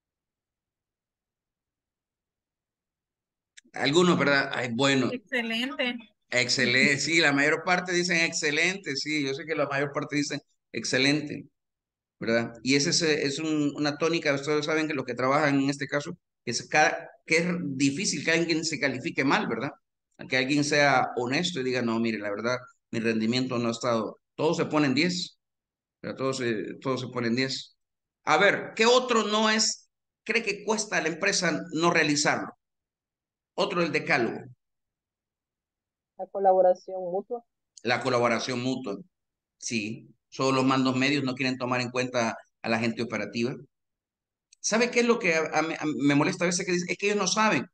Algunos, ¿verdad? Ay, bueno, Excelente. excelente. Sí, la mayor parte dicen excelente. Sí, yo sé que la mayor parte dicen excelente, ¿verdad? Y ese es una tónica. Ustedes saben que los que trabajan en este caso, que es difícil que alguien se califique mal, ¿verdad? Que alguien sea honesto y diga, no, mire, la verdad, mi rendimiento no ha estado. Todos se ponen 10. Pero todos se ponen 10. A ver, ¿qué otro no es, cree que cuesta a la empresa no realizarlo? Otro, el decálogo, La colaboración mutua. la colaboración mutua. Sí, solo los mandos medios no quieren tomar en cuenta a la gente operativa. ¿Sabe qué es lo que me molesta a veces que dicen? Es que ellos no saben.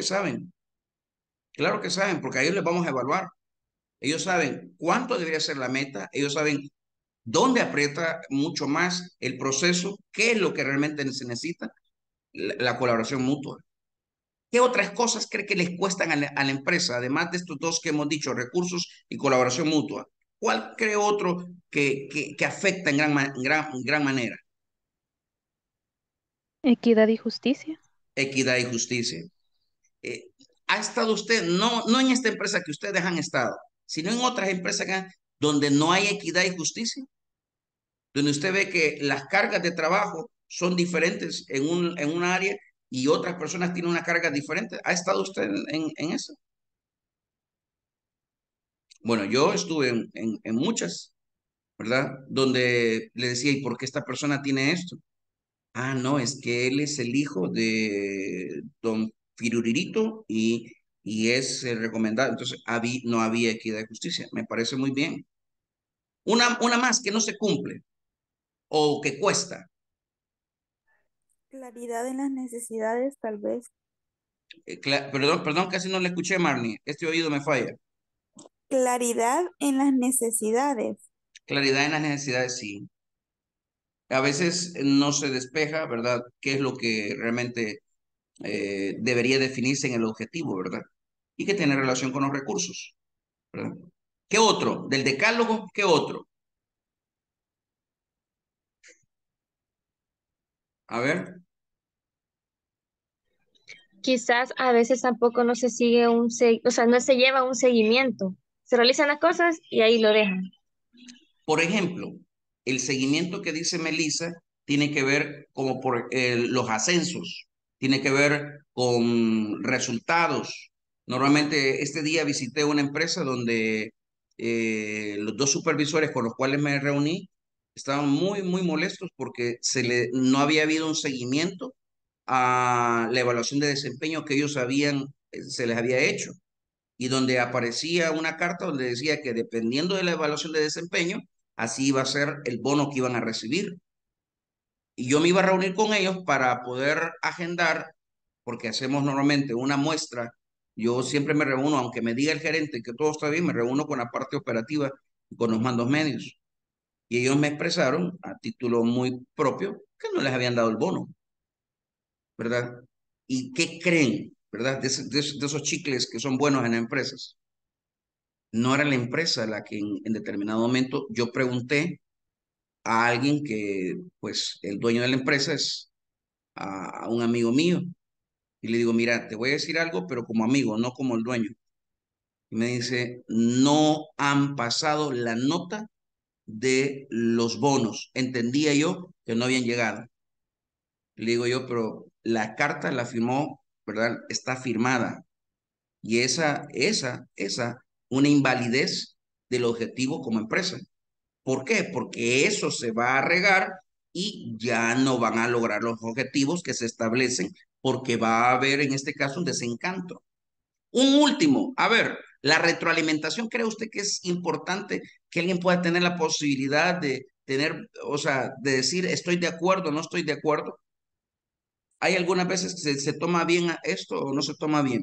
Claro que saben, porque a ellos les vamos a evaluar. Ellos saben cuánto debería ser la meta, ellos saben dónde aprieta mucho más el proceso, qué es lo que realmente se necesita, la colaboración mutua. ¿Qué otras cosas cree que les cuestan a la empresa, además de estos dos que hemos dicho, recursos y colaboración mutua? ¿Cuál cree otro que afecta en gran manera? Equidad y justicia. Equidad y justicia. Eh, ¿Ha estado usted, no en esta empresa que ustedes han estado, sino en otras empresas donde no hay equidad y justicia? Donde usted ve que las cargas de trabajo son diferentes en un área y otras personas tienen una carga diferente. ¿Ha estado usted en eso? Bueno, yo estuve en muchas, ¿verdad? Donde le decía, ¿y por qué esta persona tiene esto? Ah, no, es que él es el hijo de don Firuririto y es recomendado. Entonces, no había equidad y justicia. Me parece muy bien. Una más que no se cumple o que cuesta. Claridad en las necesidades, tal vez. Perdón, casi no le escuché, Marnie. Este oído me falla. Claridad en las necesidades. Claridad en las necesidades, sí. A veces no se despeja, ¿verdad? ¿Qué es lo que realmente debería definirse en el objetivo, ¿verdad? Y que tiene relación con los recursos, ¿verdad? ¿Qué otro? Del decálogo, ¿qué otro? A ver, Quizás a veces tampoco no se sigue o sea, no se lleva un seguimiento. Se realizan las cosas y ahí lo dejan. por ejemplo, el seguimiento que dice Melissa tiene que ver como por los ascensos, tiene que ver con resultados. Normalmente este día visité una empresa donde los dos supervisores con los cuales me reuní estaban muy molestos porque no había habido un seguimiento a la evaluación de desempeño que ellos se les había hecho y donde aparecía una carta donde decía que dependiendo de la evaluación de desempeño, así iba a ser el bono que iban a recibir. Y yo me iba a reunir con ellos para poder agendar, porque hacemos normalmente una muestra. Yo siempre me reúno, aunque me diga el gerente que todo está bien, me reúno con la parte operativa y con los mandos medios. Y ellos me expresaron a título muy propio que no les habían dado el bono, ¿verdad? ¿Y qué creen, verdad? De esos chicles que son buenos en las empresas. No era la empresa la que en determinado momento yo pregunté a alguien que, pues, el dueño de la empresa es a un amigo mío. Y le digo, mira, te voy a decir algo, pero como amigo, no como el dueño. Y me dice, no han pasado la nota de los bonos. Entendía yo que no habían llegado. Le digo yo, pero la carta la firmó, ¿verdad? Está firmada. Y una invalidez del objetivo como empresa. ¿Por qué? Porque eso se va a regar y ya no van a lograr los objetivos que se establecen porque va a haber en este caso un desencanto. Un último, a ver, la retroalimentación, ¿cree usted que es importante que alguien pueda tener la posibilidad de tener, o sea, de decir estoy de acuerdo, no estoy de acuerdo? ¿Hay algunas veces que se toma bien esto o no se toma bien?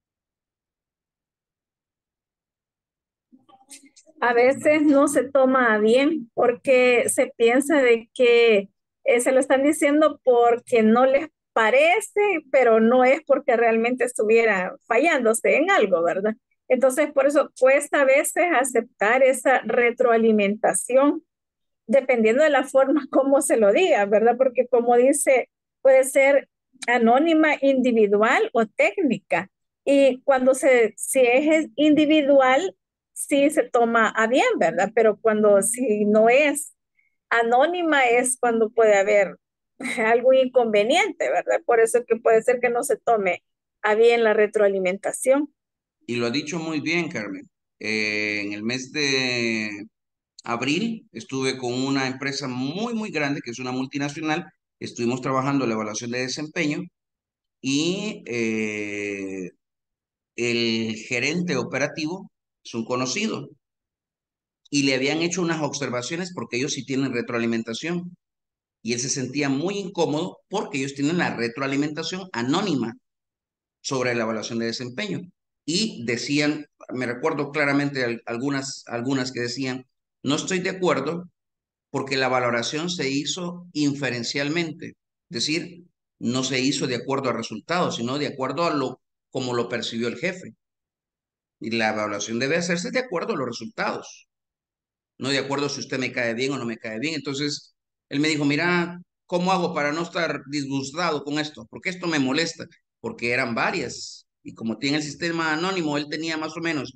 A veces no se toma bien porque se piensa de que se lo están diciendo porque no les parece, pero no es porque realmente estuviera fallándose en algo, ¿verdad? Entonces, por eso cuesta a veces aceptar esa retroalimentación dependiendo de la forma como se lo diga, ¿verdad? Porque como dice, puede ser anónima, individual o técnica. Y cuando si es individual, sí se toma a bien, ¿verdad? Pero cuando si no es anónima es cuando puede haber algún inconveniente, ¿verdad? Por eso que puede ser que no se tome a bien la retroalimentación. Y lo ha dicho muy bien, Carmen. En el mes de abril estuve con una empresa muy, muy grande, que es una multinacional. Estuvimos trabajando la evaluación de desempeño y el gerente operativo es un conocido y le habían hecho unas observaciones porque ellos sí tienen retroalimentación y él se sentía muy incómodo porque ellos tienen la retroalimentación anónima sobre la evaluación de desempeño. Y decían, me recuerdo claramente algunas que decían, no estoy de acuerdo porque la valoración se hizo inferencialmente, es decir, no se hizo de acuerdo a resultados, sino de acuerdo a lo como lo percibió el jefe. Y la evaluación debe hacerse de acuerdo a los resultados, no de acuerdo si usted me cae bien o no me cae bien. Entonces, él me dijo, mira, ¿cómo hago para no estar disgustado con esto? Porque esto me molesta, porque eran varias. Y como tiene el sistema anónimo, él tenía más o menos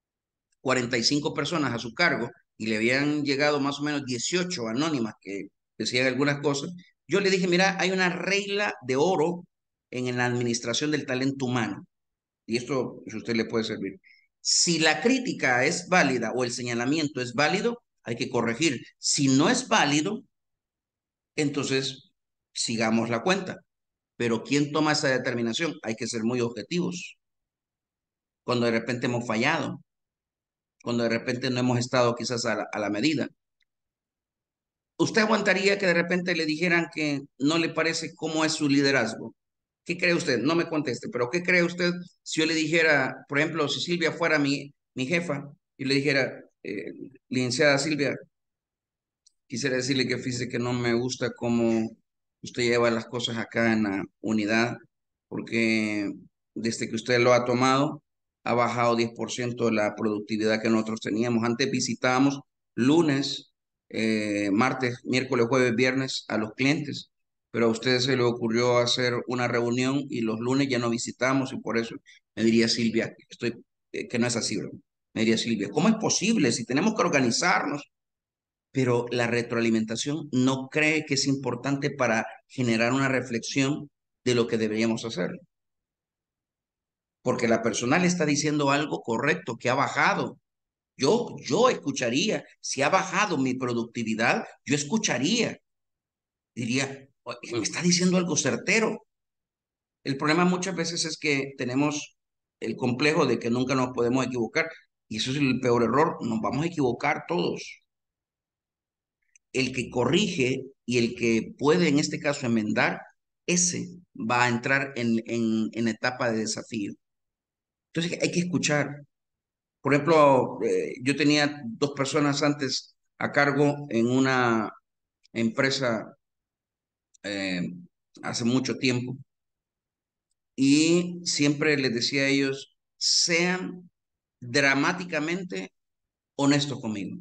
45 personas a su cargo y le habían llegado más o menos 18 anónimas que decían algunas cosas. Yo le dije, mira, hay una regla de oro en la administración del talento humano y esto si usted le puede servir. Si la crítica es válida o el señalamiento es válido, hay que corregir. Si no es válido, entonces sigamos la cuenta. Pero ¿quién toma esa determinación? Hay que ser muy objetivos. Cuando de repente hemos fallado, cuando de repente no hemos estado quizás a la medida. ¿Usted aguantaría que de repente le dijeran que no le parece cómo es su liderazgo? ¿Qué cree usted? No me conteste, pero ¿qué cree usted si yo le dijera, por ejemplo, si Silvia fuera mi jefa y le dijera, licenciada Silvia, quisiera decirle que fíjese que no me gusta cómo usted lleva las cosas acá en la unidad, porque desde que usted lo ha tomado, ha bajado 10% la productividad que nosotros teníamos. Antes visitábamos lunes, martes, miércoles, jueves, viernes a los clientes, pero a usted se le ocurrió hacer una reunión y los lunes ya no visitamos y por eso me diría Silvia, que no es así, bro. Me diría Silvia, ¿cómo es posible si tenemos que organizarnos? Pero la retroalimentación no cree que es importante para generar una reflexión de lo que deberíamos hacer. Porque la persona le está diciendo algo correcto, que ha bajado. Yo escucharía, si ha bajado mi productividad, yo escucharía. Diría, "Oye, me está diciendo algo certero". El problema muchas veces es que tenemos el complejo de que nunca nos podemos equivocar. Y eso es el peor error, nos vamos a equivocar todos. El que corrige y el que puede en este caso enmendar, ese va a entrar en etapa de desafío. Entonces hay que escuchar. Por ejemplo, yo tenía 2 personas antes a cargo en una empresa eh, hace mucho tiempo y siempre les decía a ellos, sean dramáticamente honestos conmigo.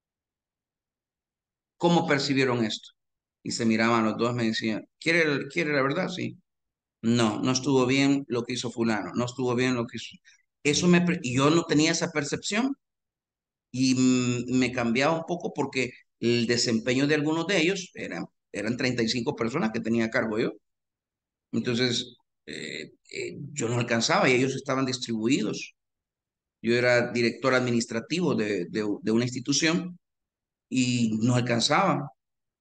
¿Cómo percibieron esto? Y se miraban los dos, me decían, ¿quiere la verdad? Sí. No, no estuvo bien lo que hizo fulano, no estuvo bien lo que hizo. Y yo no tenía esa percepción y me cambiaba un poco porque el desempeño de algunos de ellos eran 35 personas que tenía a cargo yo. Entonces, yo no alcanzaba y ellos estaban distribuidos. Yo era director administrativo de una institución y no alcanzaba.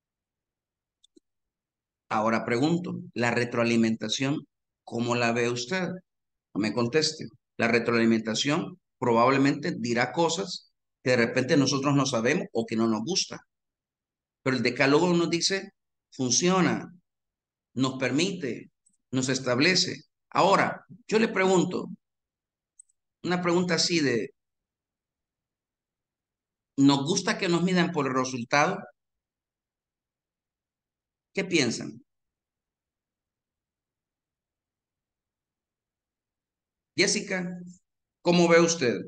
Ahora pregunto, la retroalimentación, ¿cómo la ve usted? No me conteste. La retroalimentación probablemente dirá cosas que de repente nosotros no sabemos o que no nos gusta. Pero el decálogo nos dice, funciona, nos permite, nos establece. Ahora, yo le pregunto, una pregunta así de, ¿nos gusta que nos midan por el resultado? ¿Qué piensan? Jessica, ¿cómo ve usted?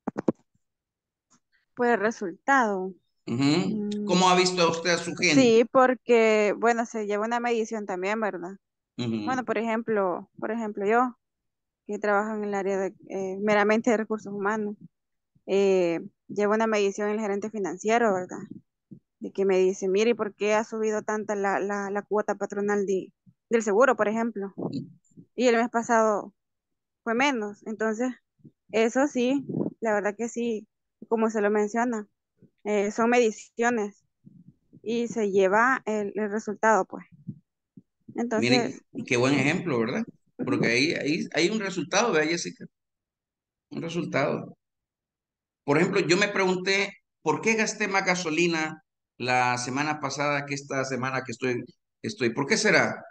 Pues el resultado. Ujú. Mm, ¿Cómo ha visto usted a su gente? sí, porque, bueno, se lleva una medición también, ¿verdad? Ujú. Bueno, por ejemplo, yo, que trabajo en el área de, meramente de recursos humanos, llevo una medición en el gerente financiero, ¿verdad? De que me dice, mire, ¿y por qué ha subido tanta la cuota patronal del seguro, por ejemplo? Y el mes pasado fue menos. Entonces, eso sí, la verdad que sí, como se lo menciona, son mediciones y se lleva el resultado, pues. Mire, Entonces, y qué buen ejemplo, ¿verdad? Porque ujú. ahí hay un resultado, vea, Jessica, un resultado. Por ejemplo, yo me pregunté, ¿por qué gasté más gasolina la semana pasada que esta semana que ¿por qué será?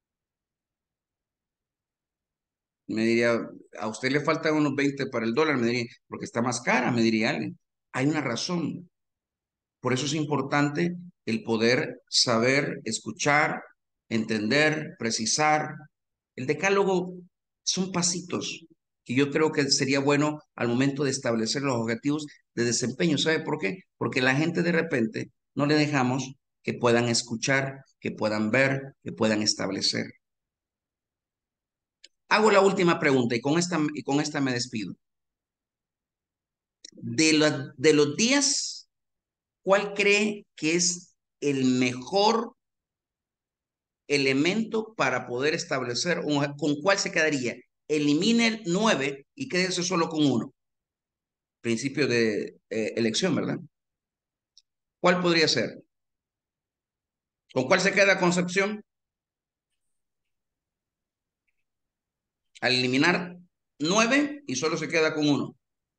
Me diría, a usted le faltan unos 20 para el dólar, me diría, porque está más cara, me diría alguien. Hay una razón. Por eso es importante el poder saber, escuchar, entender, precisar. El decálogo son pasitos que yo creo que sería bueno al momento de establecer los objetivos de desempeño. ¿Sabe por qué? Porque la gente de repente no le dejamos que puedan escuchar, que puedan ver, que puedan establecer. Hago la última pregunta y con esta me despido. De los días, ¿cuál cree que es el mejor elemento para poder establecer con cuál se quedaría? Elimine el 9 y quédese solo con uno. Principio de elección, ¿verdad? ¿Cuál podría ser? ¿Con cuál se queda Concepción? Al eliminar 9 y solo se queda con uno.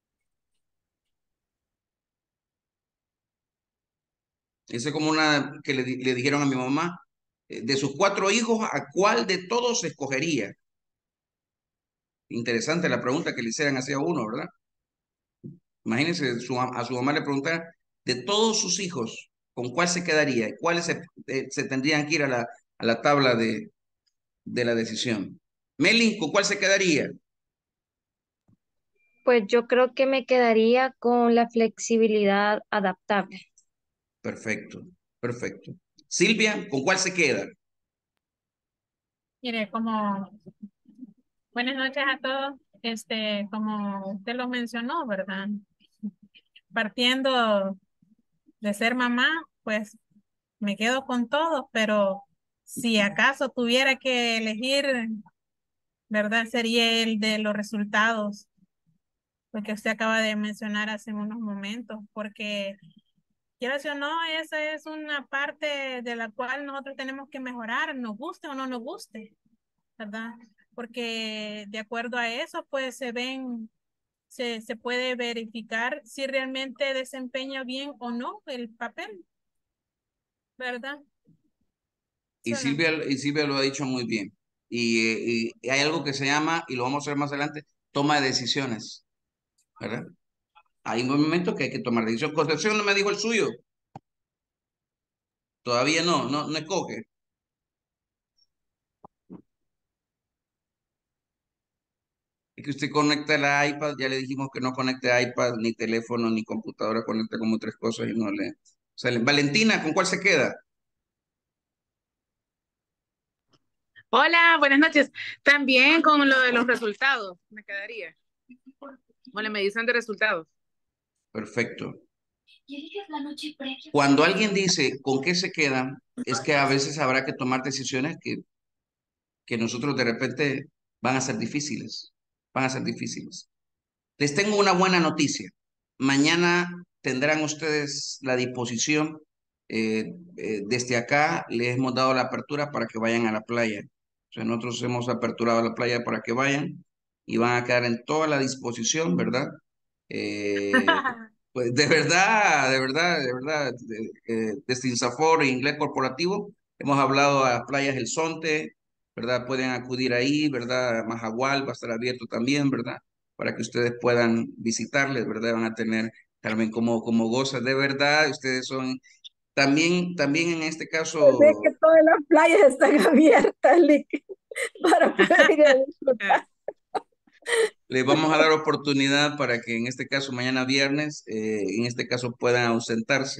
Ese es como una que le dijeron a mi mamá, de sus 4 hijos, ¿a cuál de todos escogería? Interesante la pregunta que le hicieran hacia uno, ¿verdad? Imagínense, a su mamá le preguntar, de todos sus hijos, ¿con cuál se quedaría? ¿Cuáles se tendrían que ir a la tabla de la decisión? Meli, ¿con cuál se quedaría? Pues yo creo que me quedaría con la flexibilidad adaptable. Perfecto, perfecto. Silvia, ¿con cuál se queda? Mire, como buenas noches a todos. Como usted lo mencionó, ¿verdad? Partiendo de ser mamá, pues me quedo con todos, pero si acaso tuviera que elegir, ¿verdad? Sería el de los resultados, porque usted acaba de mencionar hace unos momentos, porque quieras o no, esa es una parte de la cual nosotros tenemos que mejorar, nos guste o no nos guste, ¿verdad? Porque de acuerdo a eso, pues se puede verificar si realmente desempeña bien o no el papel, ¿verdad? Y Silvia lo ha dicho muy bien. Y hay algo que se llama, y lo vamos a ver más adelante, toma de decisiones, ¿verdad? Hay un momento que hay que tomar decisiones. Concepción no me dijo el suyo. Todavía no escoge. Es que usted conecta el iPad, ya le dijimos que no conecte iPad, ni teléfono, ni computadora, conecta como tres cosas y no le sale. Valentina, ¿con cuál se queda? Hola, buenas noches. También con lo de los resultados, me quedaría. Con la medición de resultados. Perfecto. Cuando alguien dice con qué se quedan, es que a veces habrá que tomar decisiones que nosotros de repente van a ser difíciles, van a ser difíciles. Les tengo una buena noticia. Mañana tendrán ustedes la disposición. Desde acá les hemos dado la apertura para que vayan a la playa. O sea, nosotros hemos aperturado la playa para que vayan y van a quedar en toda la disposición, ¿verdad? Eh, pues desde Insafor e Inglés Corporativo hemos hablado a Playas El Zonte, ¿verdad? Pueden acudir ahí, ¿verdad? Majagual va a estar abierto también, ¿verdad? Para que ustedes puedan visitarles, ¿verdad? Van a tener, Carmen, como gozas, de verdad, ustedes son, también en este Pues ve que caso, todas las playas están abiertas, Lick, para poder ir a disfrutar. les vamos a dar oportunidad para que en este caso, mañana viernes, en este caso puedan ausentarse.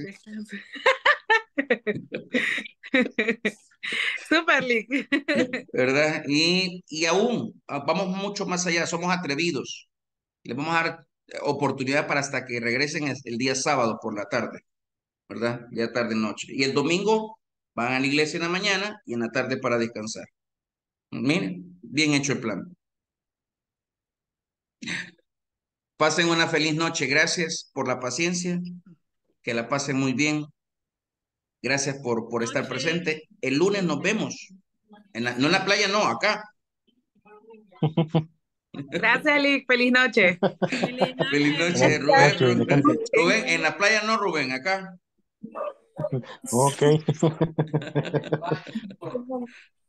Super Lick. ¿Verdad? Y aún vamos mucho más allá, somos atrevidos. Les vamos a dar oportunidad para hasta que regresen el día sábado por la tarde, ¿verdad? Día tarde noche. Y el domingo van a la iglesia en la mañana y en la tarde para descansar. Miren, bien hecho el plan. Pasen una feliz noche. Gracias por la paciencia. Que la pasen muy bien. Gracias por estar presente. El lunes nos vemos. No en la playa, no, acá. Gracias, Lick. Feliz noche. Feliz Feliz noche. noche, Gracias. Rubén. Descanse. Rubén, en la playa no, Rubén, acá. Ok.